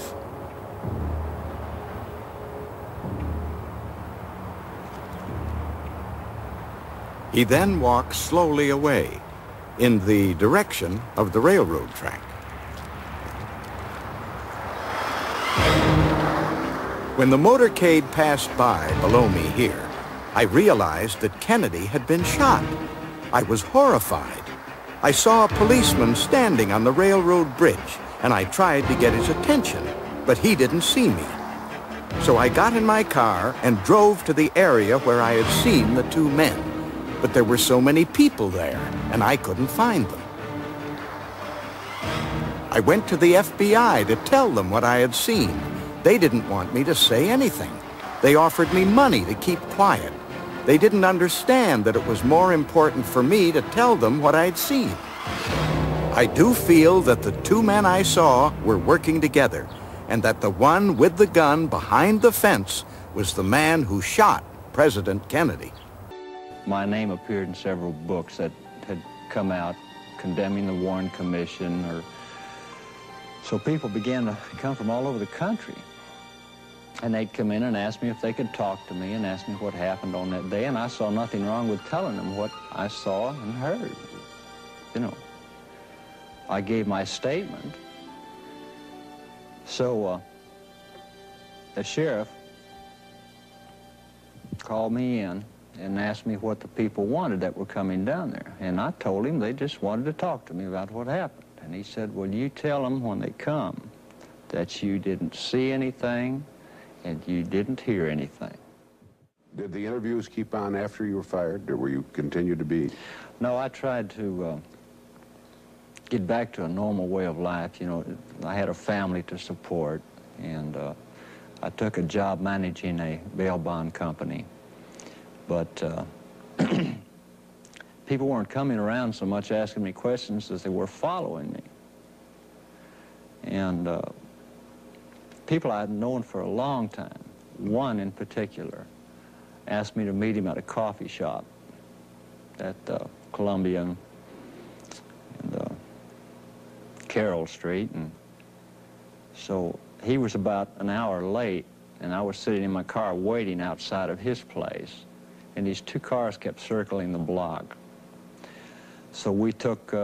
[SPEAKER 6] He then walked slowly away in the direction of the railroad track. When the motorcade passed by below me here, I realized that Kennedy had been shot. I was horrified. I saw a policeman standing on the railroad bridge, and I tried to get his attention, but he didn't see me. So I got in my car and drove to the area where I had seen the two men. But there were so many people there, and I couldn't find them. I went to the FBI to tell them what I had seen. They didn't want me to say anything. They offered me money to keep quiet. They didn't understand that it was more important for me to tell them what I'd seen. I do feel that the two men I saw were working together, and that the one with the gun behind the fence was the man who shot President Kennedy.
[SPEAKER 7] My name appeared in several books that had come out condemning the Warren Commission, so people began to come from all over the country. And they'd come in and ask me if they could talk to me and ask me what happened on that day, and I saw nothing wrong with telling them what I saw and heard. You know, I gave my statement. So the sheriff called me in and asked me what the people wanted that were coming down there. And I told him they just wanted to talk to me about what happened. And he said, well, you tell them when they come that you didn't see anything and you didn't hear anything.
[SPEAKER 18] Did the interviews keep on after you were fired, or were you continued to be?
[SPEAKER 7] No, I tried to get back to a normal way of life. You know, I had a family to support, and I took a job managing a bail bond company. But people weren't coming around so much asking me questions as they were following me. And people I had known for a long time, one in particular, asked me to meet him at a coffee shop at Columbia and Carroll Street. And so he was about an hour late, and I was sitting in my car waiting outside of his place, and these two cars kept circling the block. So we took,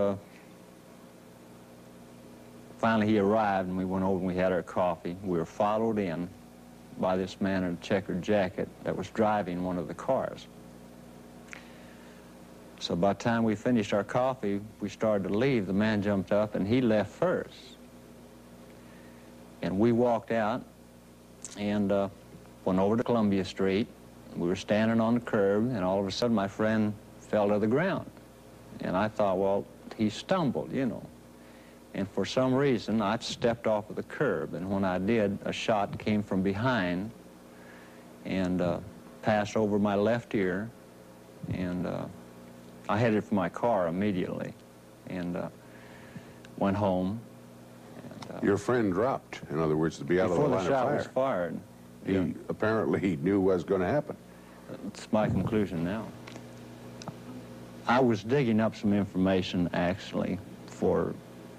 [SPEAKER 7] finally he arrived, and we went over and we had our coffee. We were followed in by this man in a checkered jacket that was driving one of the cars. So by the time we finished our coffee, we started to leave. The man jumped up and he left first. And we walked out and went over to Columbia Street. We were standing on the curb, and all of a sudden my friend fell to the ground. And I thought, well, he stumbled, you know. And for some reason, I stepped off of the curb, and when I did, a shot came from behind and passed over my left ear, and I headed for my car immediately and went home. And,
[SPEAKER 18] your friend dropped, in other words, to be out of the line of fire.
[SPEAKER 7] Before the shot was fired.
[SPEAKER 18] He apparently knew what was going to happen.
[SPEAKER 7] That's my conclusion now. I was digging up some information, actually, for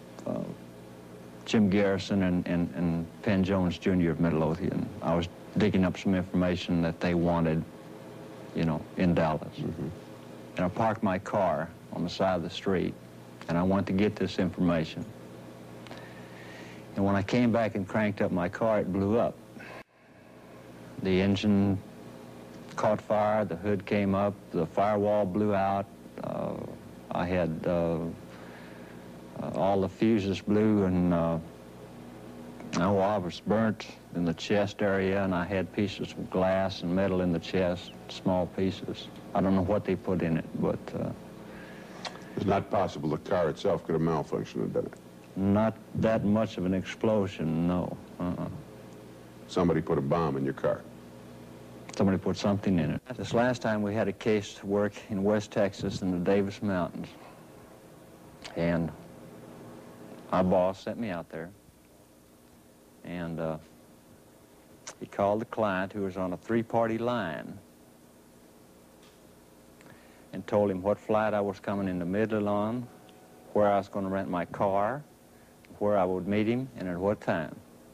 [SPEAKER 7] Jim Garrison and Penn Jones Jr. of Midlothian. I was digging up some information that they wanted, you know, in Dallas. Mm-hmm. And I parked my car on the side of the street, and I went to get this information. And when I came back and cranked up my car, it blew up. The engine caught fire, the hood came up, the firewall blew out. I had all the fuses blew, and I was burnt in the chest area, and I had pieces of glass and metal in the chest, small pieces. I don't know what they put in it, but...
[SPEAKER 18] It's not possible the car itself could have malfunctioned and done it.
[SPEAKER 7] Not that much of an explosion, no.
[SPEAKER 18] Somebody put a bomb in your car.
[SPEAKER 7] Somebody put something in it. This last time we had a case to work in West Texas in the Davis Mountains. And my boss sent me out there. And he called the client, who was on a 3-party line, and told him what flight I was coming into Midland on, where I was going to rent my car, where I would meet him, and at what time.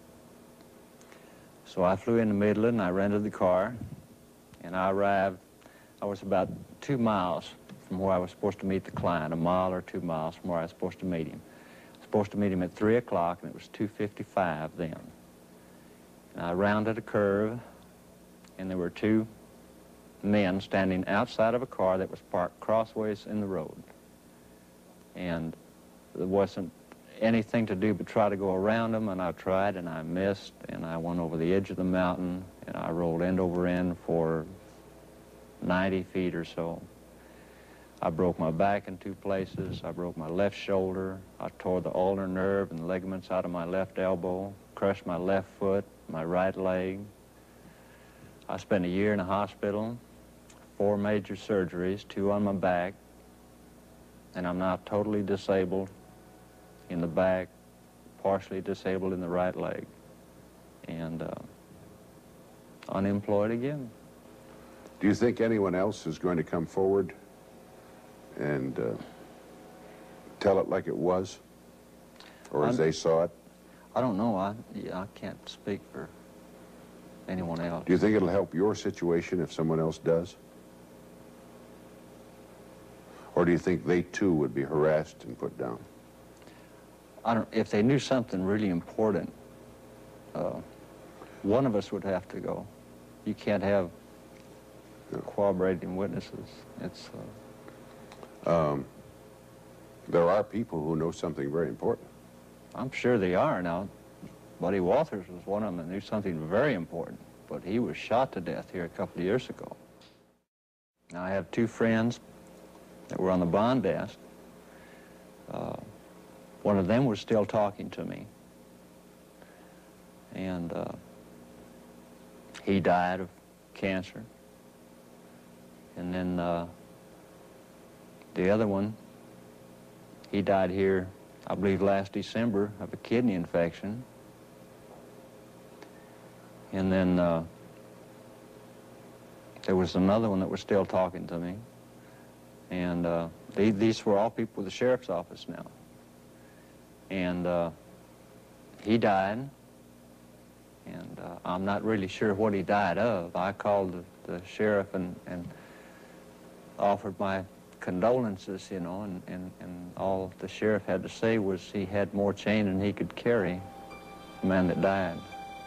[SPEAKER 7] So I flew into Midland, and I rented the car, and I arrived. I was about 2 miles from where I was supposed to meet the client, 1 mile or 2 miles from where I was supposed to meet him. I was supposed to meet him at 3 o'clock, and it was 2:55 then. And I rounded a curve, and there were 2 men standing outside of a car that was parked crossways in the road. And there wasn't anything to do but try to go around them, and I tried and I missed, and I went over the edge of the mountain, and I rolled end over end for 90 feet or so. I broke my back in 2 places. I broke my left shoulder. I tore the ulnar nerve and the ligaments out of my left elbow, crushed my left foot, my right leg. I spent a year in a hospital, 4 major surgeries, 2 on my back, and I'm now totally disabled in the back, partially disabled in the right leg, and unemployed again.
[SPEAKER 18] Do you think anyone else is going to come forward and tell it like it was, or as they saw it?
[SPEAKER 7] I don't know. I can't speak for anyone else.
[SPEAKER 18] Do you think it'll help your situation if someone else does? Or do you think they too would be harassed and put down?
[SPEAKER 7] If they knew something really important, one of us would have to go. You can't have corroborating witnesses. It's...
[SPEAKER 18] there are people who know something very important.
[SPEAKER 7] I'm sure they are. Now, Buddy Walters was one of them that knew something very important, but he was shot to death here a couple of years ago. Now, I have 2 friends that were on the bond desk. One of them was still talking to me, and he died of cancer. And then the other one, he died here, I believe, last December of a kidney infection. And then there was another one that was still talking to me. And these were all people with the sheriff's office now. And he died And I'm not really sure what he died of. I called the sheriff and offered my condolences, you know, and all the sheriff had to say was he had more chain than he could carry, the man that died.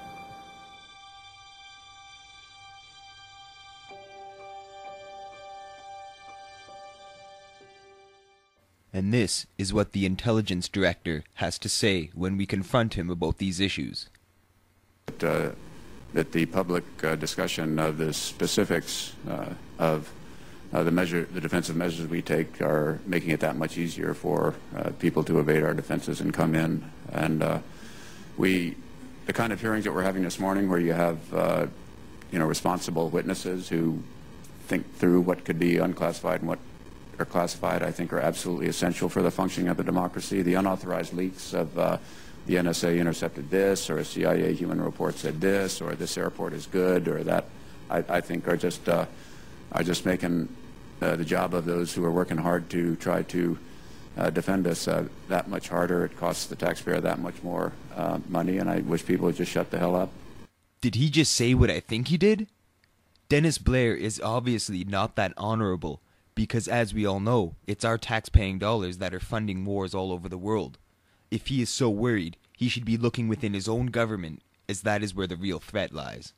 [SPEAKER 1] And this is what the intelligence director has to say when we confront him about these issues.
[SPEAKER 8] That the public discussion of the specifics of the defensive measures we take are making it that much easier for people to evade our defenses and come in. And the kind of hearings that we're having this morning, where you have responsible witnesses who think through what could be unclassified and what are classified, I think are absolutely essential for the functioning of the democracy. The unauthorized leaks of the NSA intercepted this, or a CIA human report said this, or this airport is good, or that, I think are just making the job of those who are working hard to try to defend us that much harder. It costs the taxpayer that much more money, and I wish people would just shut the hell up.
[SPEAKER 1] Did he just say what I think he did? Dennis Blair is obviously not that honorable, because as we all know, it's our tax-paying dollars that are funding wars all over the world. If he is so worried, he should be looking within his own government, as that is where the real threat lies.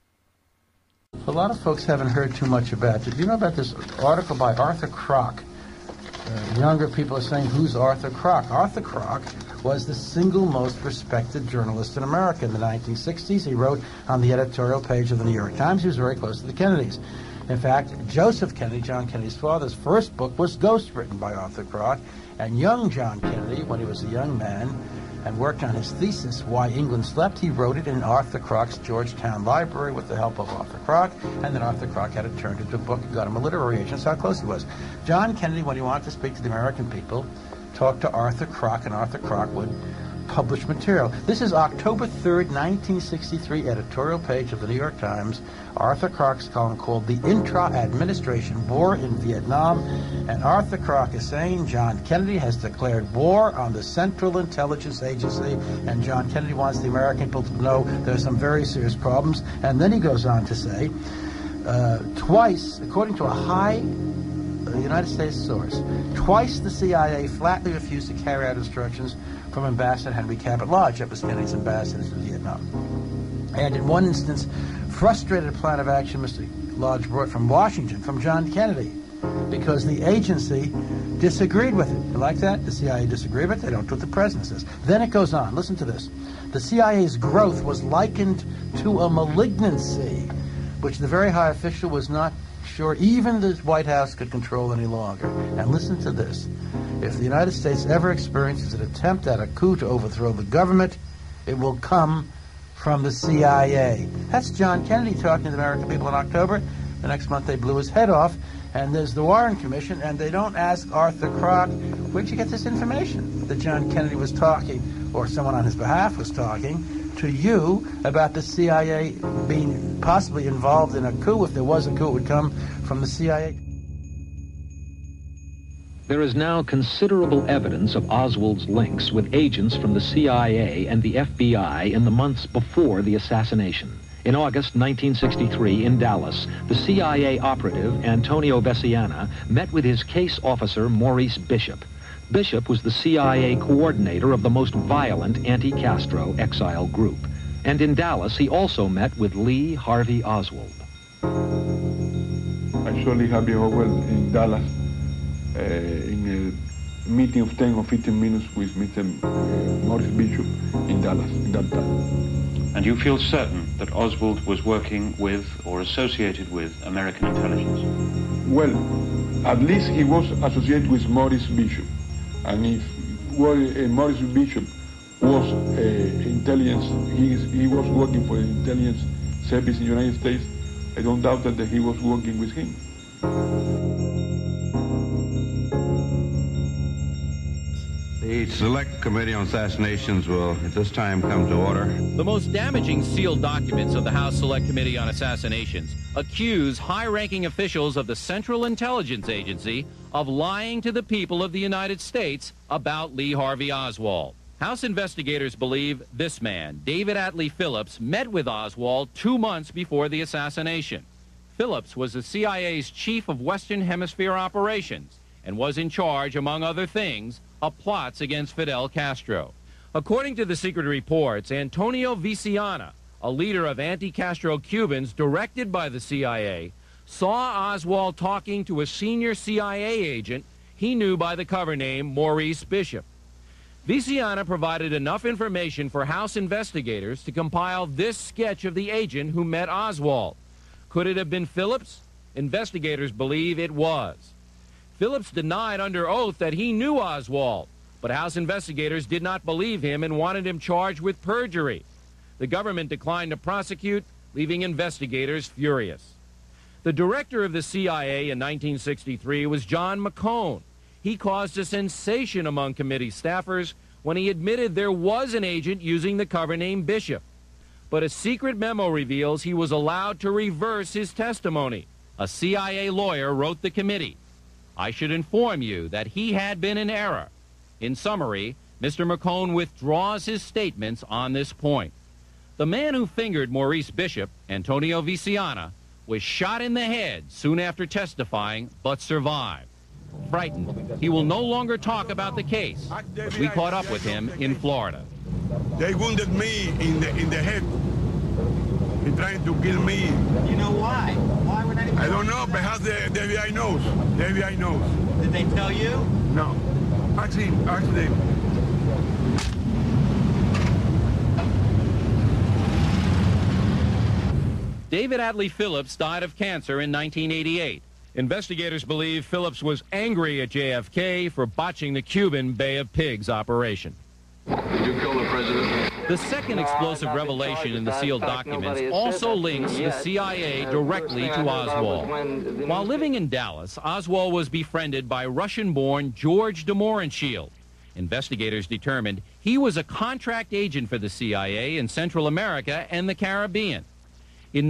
[SPEAKER 9] A lot of folks haven't heard too much about it. Do you know about this article by Arthur Kroc? Younger people are saying, who's Arthur Kroc? Arthur Kroc was the single most respected journalist in America in the 1960s. He wrote on the editorial page of the New York Times. He was very close to the Kennedys. In fact, Joseph Kennedy, John Kennedy's father's first book was ghostwritten by Arthur Kroc, and young John Kennedy, when he was a young man and worked on his thesis, Why England Slept, he wrote it in Arthur Kroc's Georgetown Library with the help of Arthur Kroc, and then Arthur Kroc had it turned into a book and got him a literary agent. That's how close he was. John Kennedy, when he wanted to speak to the American people, talked to Arthur Kroc, and Arthur Kroc would publish material. This is October 3rd, 1963, editorial page of the New York Times. Arthur Kroc's column called The Intra-Administration War in Vietnam. And Arthur Kroc is saying John Kennedy has declared war on the Central Intelligence Agency, and John Kennedy wants the American people to know there's some very serious problems. And then he goes on to say, twice, according to a high United States source, twice the CIA flatly refused to carry out instructions from Ambassador Henry Cabot Lodge, that was Kennedy's ambassador to Vietnam. And in one instance, frustrated a plan of action Mr. Lodge brought from Washington, from John Kennedy, because the agency disagreed with it. You like that? The CIA disagreed with it. They don't do what the president says. Then it goes on. Listen to this. The CIA's growth was likened to a malignancy, which the very high official was not sure even the White House could control any longer. And listen to this. If the United States ever experiences an attempt at a coup to overthrow the government, it will come from the CIA. That's John Kennedy talking to the American people in October. The next month they blew his head off. And there's the Warren Commission, and they don't ask Arthur Kroc, where'd you get this information that John Kennedy was talking, or someone on his behalf was talking, to you about the CIA being possibly involved in a coup. If there was a coup, it would come from the CIA.
[SPEAKER 10] There is now considerable evidence of Oswald's links with agents from the CIA and the FBI in the months before the assassination. In August 1963 in Dallas, the CIA operative Antonio Veciana met with his case officer Maurice Bishop. Bishop was the CIA coordinator of the most violent anti-Castro exile group. And in Dallas, he also met with Lee Harvey Oswald.
[SPEAKER 11] I saw Lee Harvey Oswald in Dallas in a meeting of 10 or 15 minutes with Mr. Maurice Bishop in Dallas at that time.
[SPEAKER 13] And you feel certain that Oswald was working with or associated with American intelligence?
[SPEAKER 11] Well, at least he was associated with Maurice Bishop. And if Maurice Bishop was intelligence, he was working for the intelligence service in the United States, I don't doubt that he was working with him.
[SPEAKER 19] The Select Committee on Assassinations will at this time come to order.
[SPEAKER 24] The most damaging sealed documents of the House Select Committee on Assassinations accuse high-ranking officials of the Central Intelligence Agency of lying to the people of the United States about Lee Harvey Oswald. House investigators believe this man, David Atlee Phillips, met with Oswald 2 months before the assassination. Phillips was the CIA's chief of Western Hemisphere operations and was in charge, among other things, of plots against Fidel Castro. According to the secret reports, Antonio Viciana, a leader of anti-Castro Cubans directed by the CIA, saw Oswald talking to a senior CIA agent he knew by the cover name Maurice Bishop. Viciana provided enough information for House investigators to compile this sketch of the agent who met Oswald. Could it have been Phillips? Investigators believe it was. Phillips denied under oath that he knew Oswald, but House investigators did not believe him and wanted him charged with perjury. The government declined to prosecute, leaving investigators furious. The director of the CIA in 1963 was John McCone. He caused a sensation among committee staffers when he admitted there was an agent using the cover name Bishop. But a secret memo reveals he was allowed to reverse his testimony. A CIA lawyer wrote the committee, "I should inform you that he had been in error." In summary, Mr. McCone withdraws his statements on this point. The man who fingered Maurice Bishop, Antonio Viciana, was shot in the head soon after testifying, but survived. Frightened, he will no longer talk about the case, but we caught up with him in Florida.
[SPEAKER 11] They wounded me in the head. He trying to kill me.
[SPEAKER 2] You know why? Why would anybody?
[SPEAKER 11] I don't know, perhaps the FBI knows. The FBI knows.
[SPEAKER 2] Did they tell you?
[SPEAKER 11] No. Ask him, ask them.
[SPEAKER 24] David Atlee Phillips died of cancer in 1988. Investigators believe Phillips was angry at JFK for botching the Cuban Bay of Pigs operation.
[SPEAKER 12] Did you kill the president?
[SPEAKER 24] The second explosive revelation in the sealed documents also links the CIA directly to Oswald. While living in Dallas, Oswald was befriended by Russian-born George de Mohrenschildt. Investigators determined he was a contract agent for the CIA in Central America and the Caribbean. In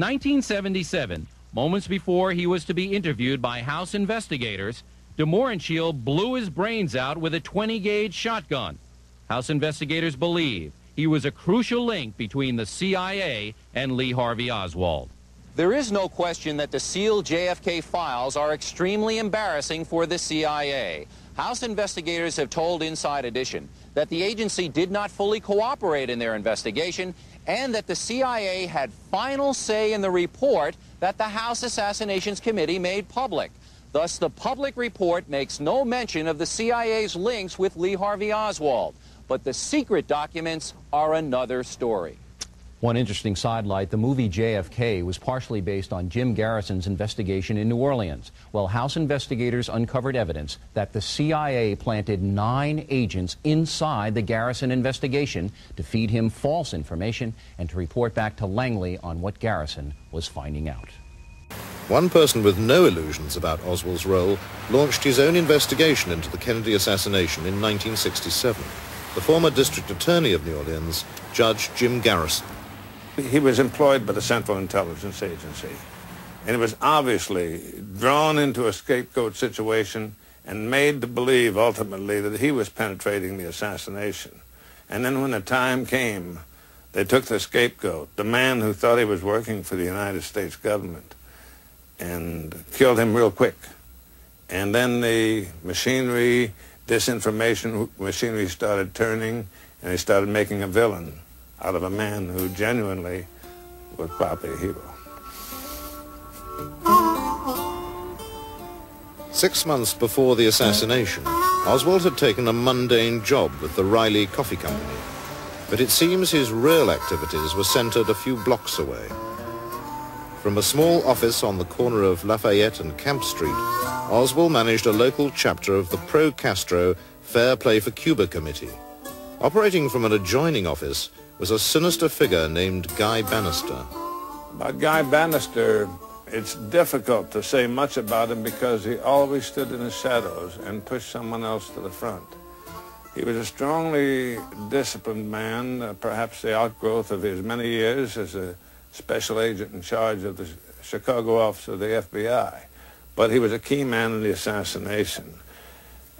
[SPEAKER 24] 1977, moments before he was to be interviewed by House investigators, de Mohrenschildt blew his brains out with a 20-gauge shotgun. House investigators believe he was a crucial link between the CIA and Lee Harvey Oswald.
[SPEAKER 5] There is no question that the sealed JFK files are extremely embarrassing for the CIA. House investigators have told Inside Edition that the agency did not fully cooperate in their investigation and that the CIA had final say in the report that the House Assassinations Committee made public. Thus, the public report makes no mention of the CIA's links with Lee Harvey Oswald. But the secret documents are another story.
[SPEAKER 15] One interesting sidelight, the movie JFK was partially based on Jim Garrison's investigation in New Orleans. Well, House investigators uncovered evidence that the CIA planted 9 agents inside the Garrison investigation to feed him false information and to report back to Langley on what Garrison was finding out.
[SPEAKER 3] One person with no illusions about Oswald's role launched his own investigation into the Kennedy assassination in 1967. The former district attorney of New Orleans, Judge Jim Garrison.
[SPEAKER 16] He was employed by the Central Intelligence Agency, and he was obviously drawn into a scapegoat situation and made to believe ultimately that he was penetrating the assassination. And then when the time came, they took the scapegoat, the man who thought he was working for the United States government, and killed him real quick. And then the machinery, disinformation machinery started turning, and they started making a villain out of a man who genuinely was probably a hero.
[SPEAKER 3] 6 months before the assassination, Oswald had taken a mundane job with the Riley Coffee Company, but it seems his real activities were centered a few blocks away. From a small office on the corner of Lafayette and Camp Street, Oswald managed a local chapter of the pro-Castro Fair Play for Cuba Committee. Operating from an adjoining office was a sinister figure named Guy Bannister.
[SPEAKER 16] About Guy Bannister, it's difficult to say much about him because he always stood in the shadows and pushed someone else to the front. He was a strongly disciplined man, perhaps the outgrowth of his many years as a special agent in charge of the Chicago office of the FBI. But he was a key man in the assassination.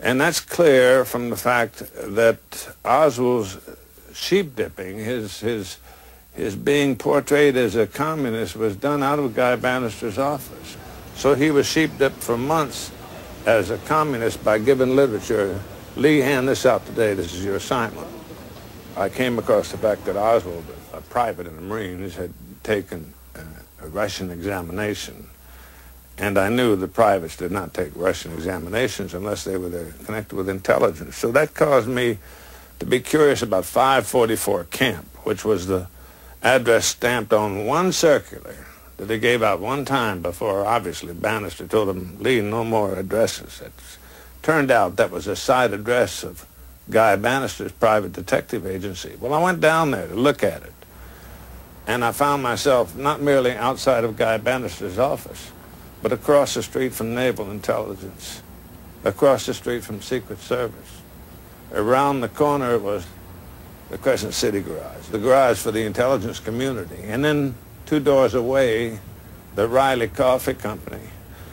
[SPEAKER 16] And that's clear from the fact that Oswald's sheep dipping, his being portrayed as a communist, was done out of Guy Bannister's office. So he was sheep dipped for months as a communist by given literature. Lee, hand this out today. This is your assignment. I came across the fact that Oswald, a private in the Marines, had taken a Russian examination. And I knew the privates did not take Russian examinations unless they were connected with intelligence. So that caused me to be curious about 544 Camp, which was the address stamped on one circular that they gave out one time before, obviously, Bannister told him, Lee, no more addresses. It turned out that was a side address of Guy Bannister's private detective agency. Well, I went down there to look at it, and I found myself not merely outside of Guy Bannister's office, but across the street from Naval Intelligence, across the street from Secret Service. Around the corner was the Crescent City garage, the garage for the intelligence community. And then 2 doors away, the Riley Coffee Company.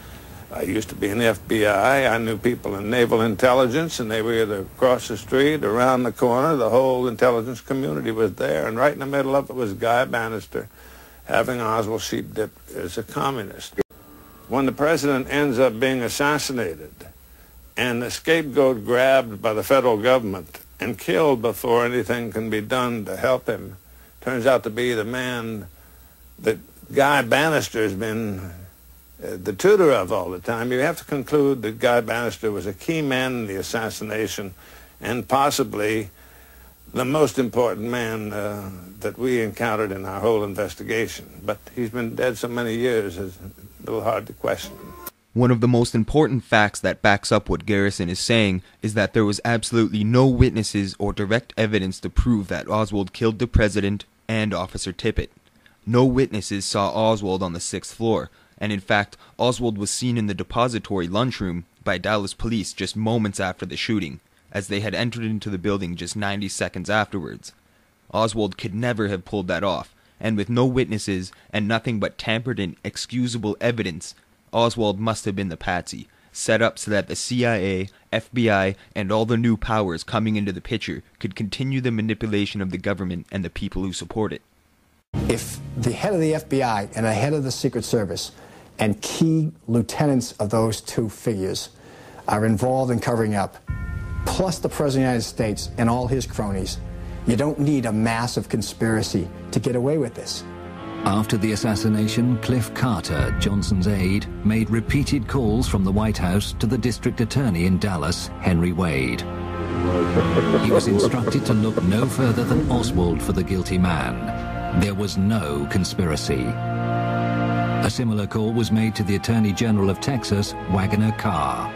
[SPEAKER 16] I used to be in the FBI. I knew people in Naval Intelligence, and they were either across the street, around the corner. The whole intelligence community was there, and right in the middle of it was Guy Bannister having Oswald sheep dipped as a communist. When the president ends up being assassinated and the scapegoat grabbed by the federal government and killed before anything can be done to help him, turns out to be the man that Guy Bannister has been the tutor of all the time, you have to conclude that Guy Bannister was a key man in the assassination and possibly the most important man that we encountered in our whole investigation. But he's been dead so many years, it's a little hard to question.
[SPEAKER 1] One of the most important facts that backs up what Garrison is saying is that there was absolutely no witnesses or direct evidence to prove that Oswald killed the president and Officer Tippit. No witnesses saw Oswald on the 6th floor, and in fact, Oswald was seen in the depository lunchroom by Dallas police just moments after the shooting, as they had entered into the building just 90 seconds afterwards. Oswald could never have pulled that off, and with no witnesses and nothing but tampered and excusable evidence, Oswald must have been the patsy, set up so that the CIA, FBI, and all the new powers coming into the picture could continue the manipulation of the government and the people who support it.
[SPEAKER 20] If the head of the FBI and the head of the Secret Service and key lieutenants of those two figures are involved in covering up, plus the President of the United States and all his cronies, you don't need a massive conspiracy to get away with this.
[SPEAKER 21] After the assassination, Cliff Carter, Johnson's aide, made repeated calls from the White House to the district attorney in Dallas, Henry Wade. He was instructed to look no further than Oswald for the guilty man. There was no conspiracy. A similar call was made to the Attorney General of Texas, Wagner Carr.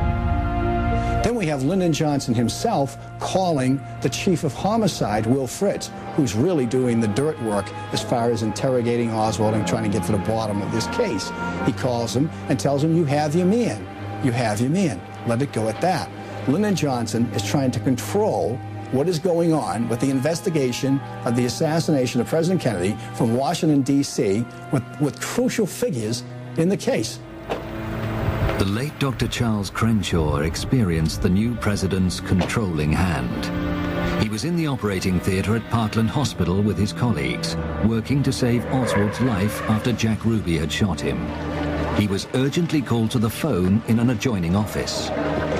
[SPEAKER 20] Then we have Lyndon Johnson himself calling the chief of homicide, Will Fritz, who's really doing the dirt work as far as interrogating Oswald and trying to get to the bottom of this case. He calls him and tells him, you have your man. You have your man. Let it go at that. Lyndon Johnson is trying to control what is going on with the investigation of the assassination of President Kennedy from Washington, D.C., with crucial figures in the case.
[SPEAKER 21] The late Dr. Charles Crenshaw experienced the new president's controlling hand. He was in the operating theater at Parkland Hospital with his colleagues, working to save Oswald's life after Jack Ruby had shot him. He was urgently called to the phone in an adjoining office.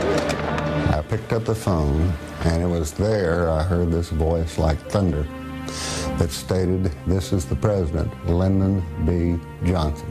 [SPEAKER 22] I picked up the phone, and it was there I heard this voice like thunder that stated, "This is the president, Lyndon B. Johnson."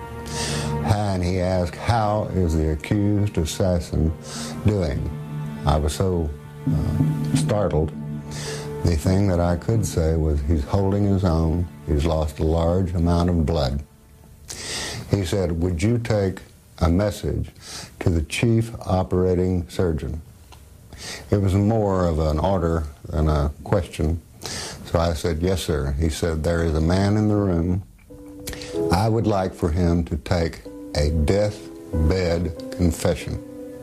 [SPEAKER 22] And he asked, "How is the accused assassin doing?" I was so startled. The thing that I could say was, he's holding his own. He's lost a large amount of blood. He said, "Would you take a message to the chief operating surgeon?" It was more of an order than a question. So I said, "Yes, sir." He said, "There is a man in the room. I would like for him to take a deathbed confession."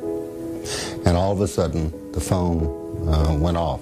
[SPEAKER 22] And all of a sudden, the phone went off.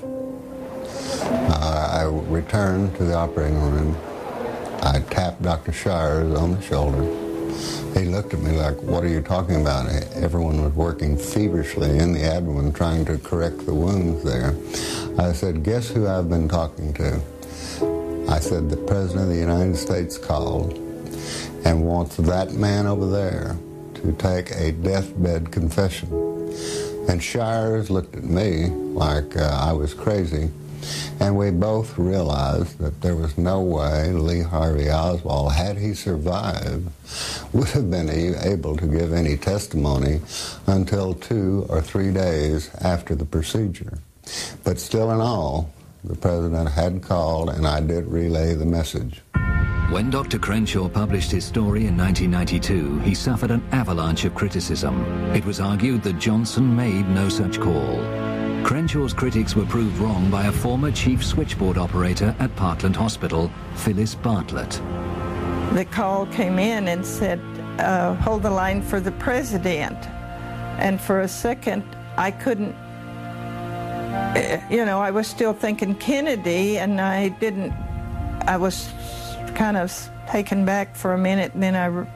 [SPEAKER 22] I returned to the operating room. I tapped Dr. Shires on the shoulder, He looked at me like, what are you talking about? Everyone was working feverishly in the abdomen trying to correct the wounds there. I said, guess who I've been talking to? I said, the President of the United States called and wants that man over there to take a deathbed confession. And Shires looked at me like I was crazy, and we both realized that there was no way Lee Harvey Oswald, had he survived, would have been able to give any testimony until 2 or 3 days after the procedure. But still in all, the President had called, and I did relay the message.
[SPEAKER 21] When Dr. Crenshaw published his story in 1992, he suffered an avalanche of criticism. It was argued that Johnson made no such call. Crenshaw's critics were proved wrong by a former chief switchboard operator at Parkland Hospital, Phyllis Bartlett.
[SPEAKER 4] The call came in and said, hold the line for the President. And for a second, I couldn't, you know, I was still thinking Kennedy, and I was kind of taken back for a minute, and then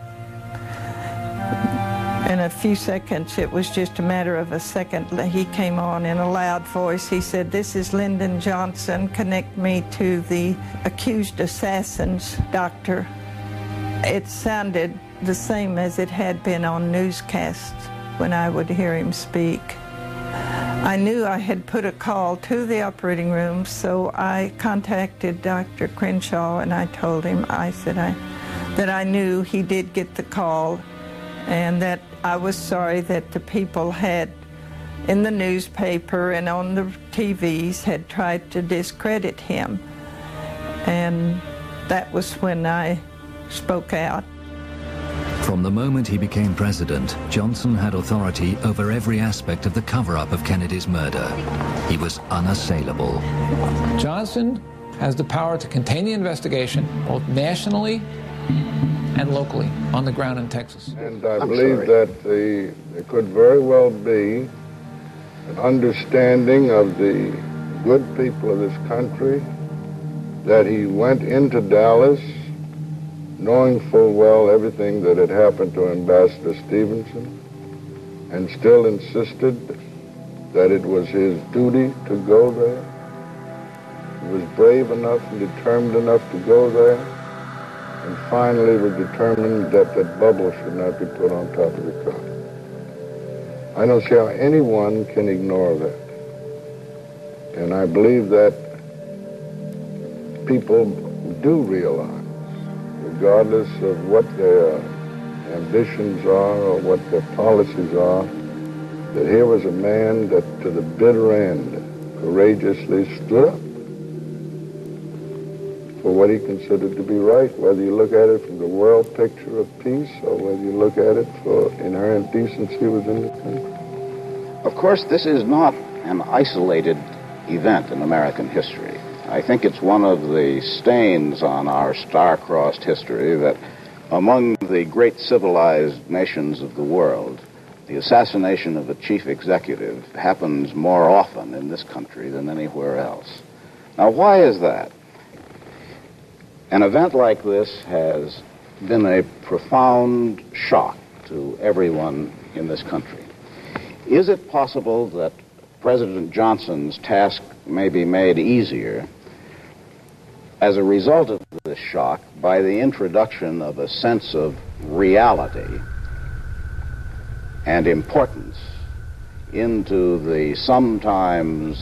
[SPEAKER 4] in a few seconds, it was just a matter of a second, he came on in a loud voice. He said, this is Lyndon Johnson. Connect me to the accused assassins, doctor. It sounded the same as it had been on newscasts when I would hear him speak. I knew I had put a call to the operating room, so I contacted Dr. Crenshaw, and I told him, I said that I knew he did get the call, and that I was sorry that the people had, in the newspaper and on the TVs, had tried to discredit him. And that was when I spoke out.
[SPEAKER 21] From the moment he became president, Johnson had authority over every aspect of the cover-up of Kennedy's murder. He was unassailable.
[SPEAKER 14] Johnson has the power to contain the investigation, both nationally and locally, on the ground in Texas.
[SPEAKER 16] And I believe that there could very well be an understanding of the good people of this country that he went into Dallas knowing full well everything that had happened to Ambassador Stevenson, and still insisted that it was his duty to go there. He was brave enough and determined enough to go there, and finally was determined that that bubble should not be put on top of the cup. I don't see how anyone can ignore that. And I believe that people do realize, regardless of what their ambitions are or what their policies are, that here was a man that to the bitter end courageously stood up for what he considered to be right, whether you look at it from the world picture of peace or whether you look at it for inherent decency within the country.
[SPEAKER 17] Of course, this is not an isolated event in American history. I think it's one of the stains on our star-crossed history that among the great civilized nations of the world, the assassination of a chief executive happens more often in this country than anywhere else. Now, why is that? An event like this has been a profound shock to everyone in this country. Is it possible that President Johnson's task may be made easier as a result of this shock by the introduction of a sense of reality and importance into the sometimes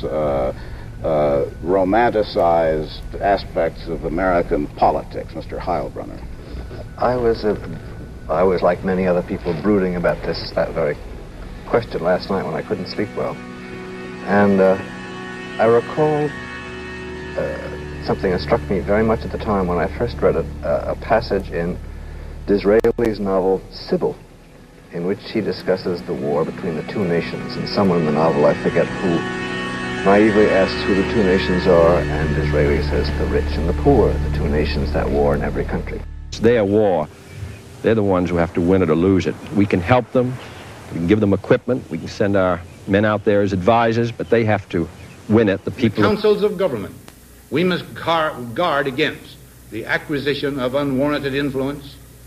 [SPEAKER 17] romanticized aspects of American politics? Mr. Heilbrunner.
[SPEAKER 23] I was like many other people brooding about that very question last night when I couldn't sleep well. And I recall something that struck me very much at the time when I first read it, a passage in Disraeli's novel Sybil, in which he discusses the war between the two nations. And someone in the novel, I forget who, naively asks who the two nations are, and Disraeli says the rich and the poor, the two nations that war in every country.
[SPEAKER 25] It's their war. They're the ones who have to win it or lose it. We can help them, we can give them equipment, we can send our men out there as advisors, but they have to win it. The people.
[SPEAKER 26] The councils of government. We must guard against the acquisition of unwarranted influence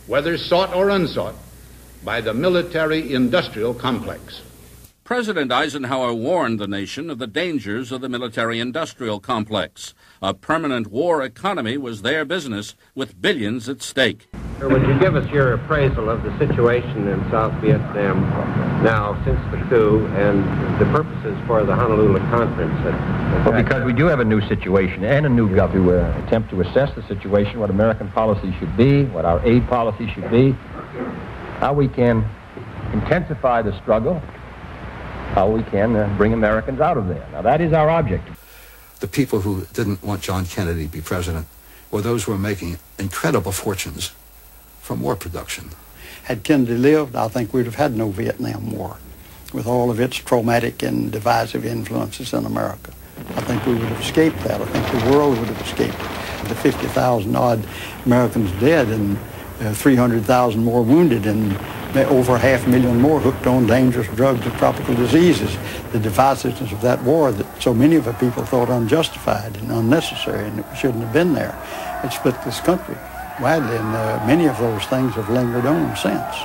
[SPEAKER 6] whether sought or unsought, by the military-industrial complex.
[SPEAKER 7] President Eisenhower warned the nation of the dangers of the military-industrial complex. A permanent war economy was their business, with billions at stake.
[SPEAKER 8] Would you give us your appraisal of the situation in South Vietnam now since the coup and the purposes for the Honolulu conference?
[SPEAKER 25] Well, because we do have a new situation and a new government. To attempt to assess the situation, what American policy should be, what our aid policy should be, how we can intensify the struggle, how we can bring Americans out of there. Now, that is our object.
[SPEAKER 9] The people who didn't want John Kennedy to be president were those who were making incredible fortunes from war production.
[SPEAKER 18] Had Kennedy lived, I think we'd have had no Vietnam War, with all of its traumatic and divisive influences in America. I think we would have escaped that. I think the world would have escaped. The 50,000 odd Americans dead and 300,000 more wounded and over 500,000 more hooked on dangerous drugs and tropical diseases. The divisiveness of that war that so many of the people thought unjustified and unnecessary and it shouldn't have been there. It split this country widely, and many of those things have lingered on since.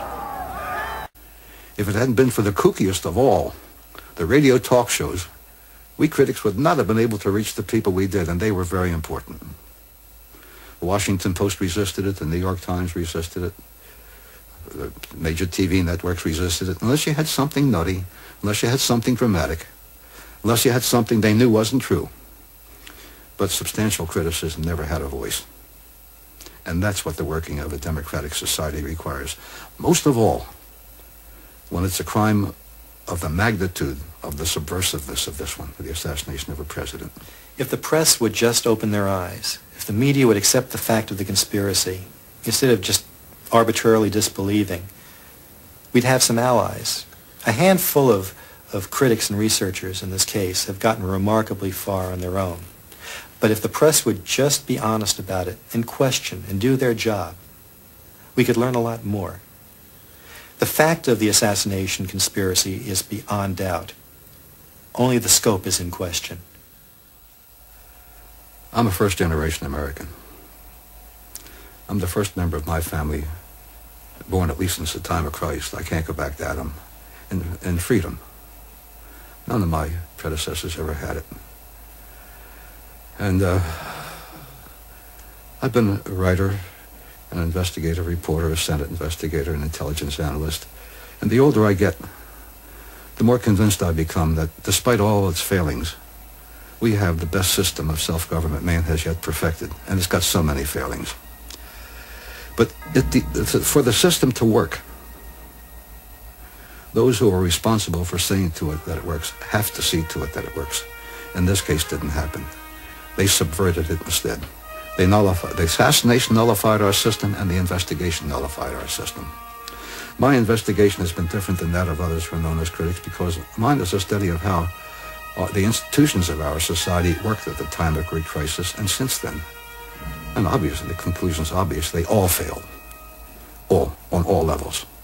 [SPEAKER 9] If it hadn't been for the kookiest of all, the radio talk shows, we critics would not have been able to reach the people we did, and they were very important. The Washington Post resisted it, the New York Times resisted it, the major TV networks resisted it, unless you had something nutty, unless you had something dramatic, unless you had something they knew wasn't true. But substantial criticism never had a voice. And that's what the working of a democratic society requires. Most of all, when it's a crime of the magnitude of the subversiveness of this one, the assassination of a president.
[SPEAKER 26] If the press would just open their eyes, if the media would accept the fact of the conspiracy, instead of just arbitrarily disbelieving, we'd have some allies. A handful of critics and researchers in this case have gotten remarkably far on their own. But if the press would just be honest about it and question and do their job, we could learn a lot more. The fact of the assassination conspiracy is beyond doubt. Only the scope is in question.
[SPEAKER 9] I'm a first-generation American. I'm the first member of my family born at least since the time of Christ. I can't go back to Adam. In freedom. None of my predecessors ever had it. And I've been a writer, an investigative reporter, a Senate investigator, an intelligence analyst. And the older I get, the more convinced I become that despite all its failings, we have the best system of self-government man has yet perfected. And it's got so many failings. But for the system to work, those who are responsible for seeing to it that it works have to see to it that it works. In this case, didn't happen. They subverted it instead. The assassination nullified our system, and the investigation nullified our system. My investigation has been different than that of others who are known as critics, because mine is a study of how the institutions of our society worked at the time of great crisis and since then. And obviously, the conclusion's obvious. They all failed. All, on all levels.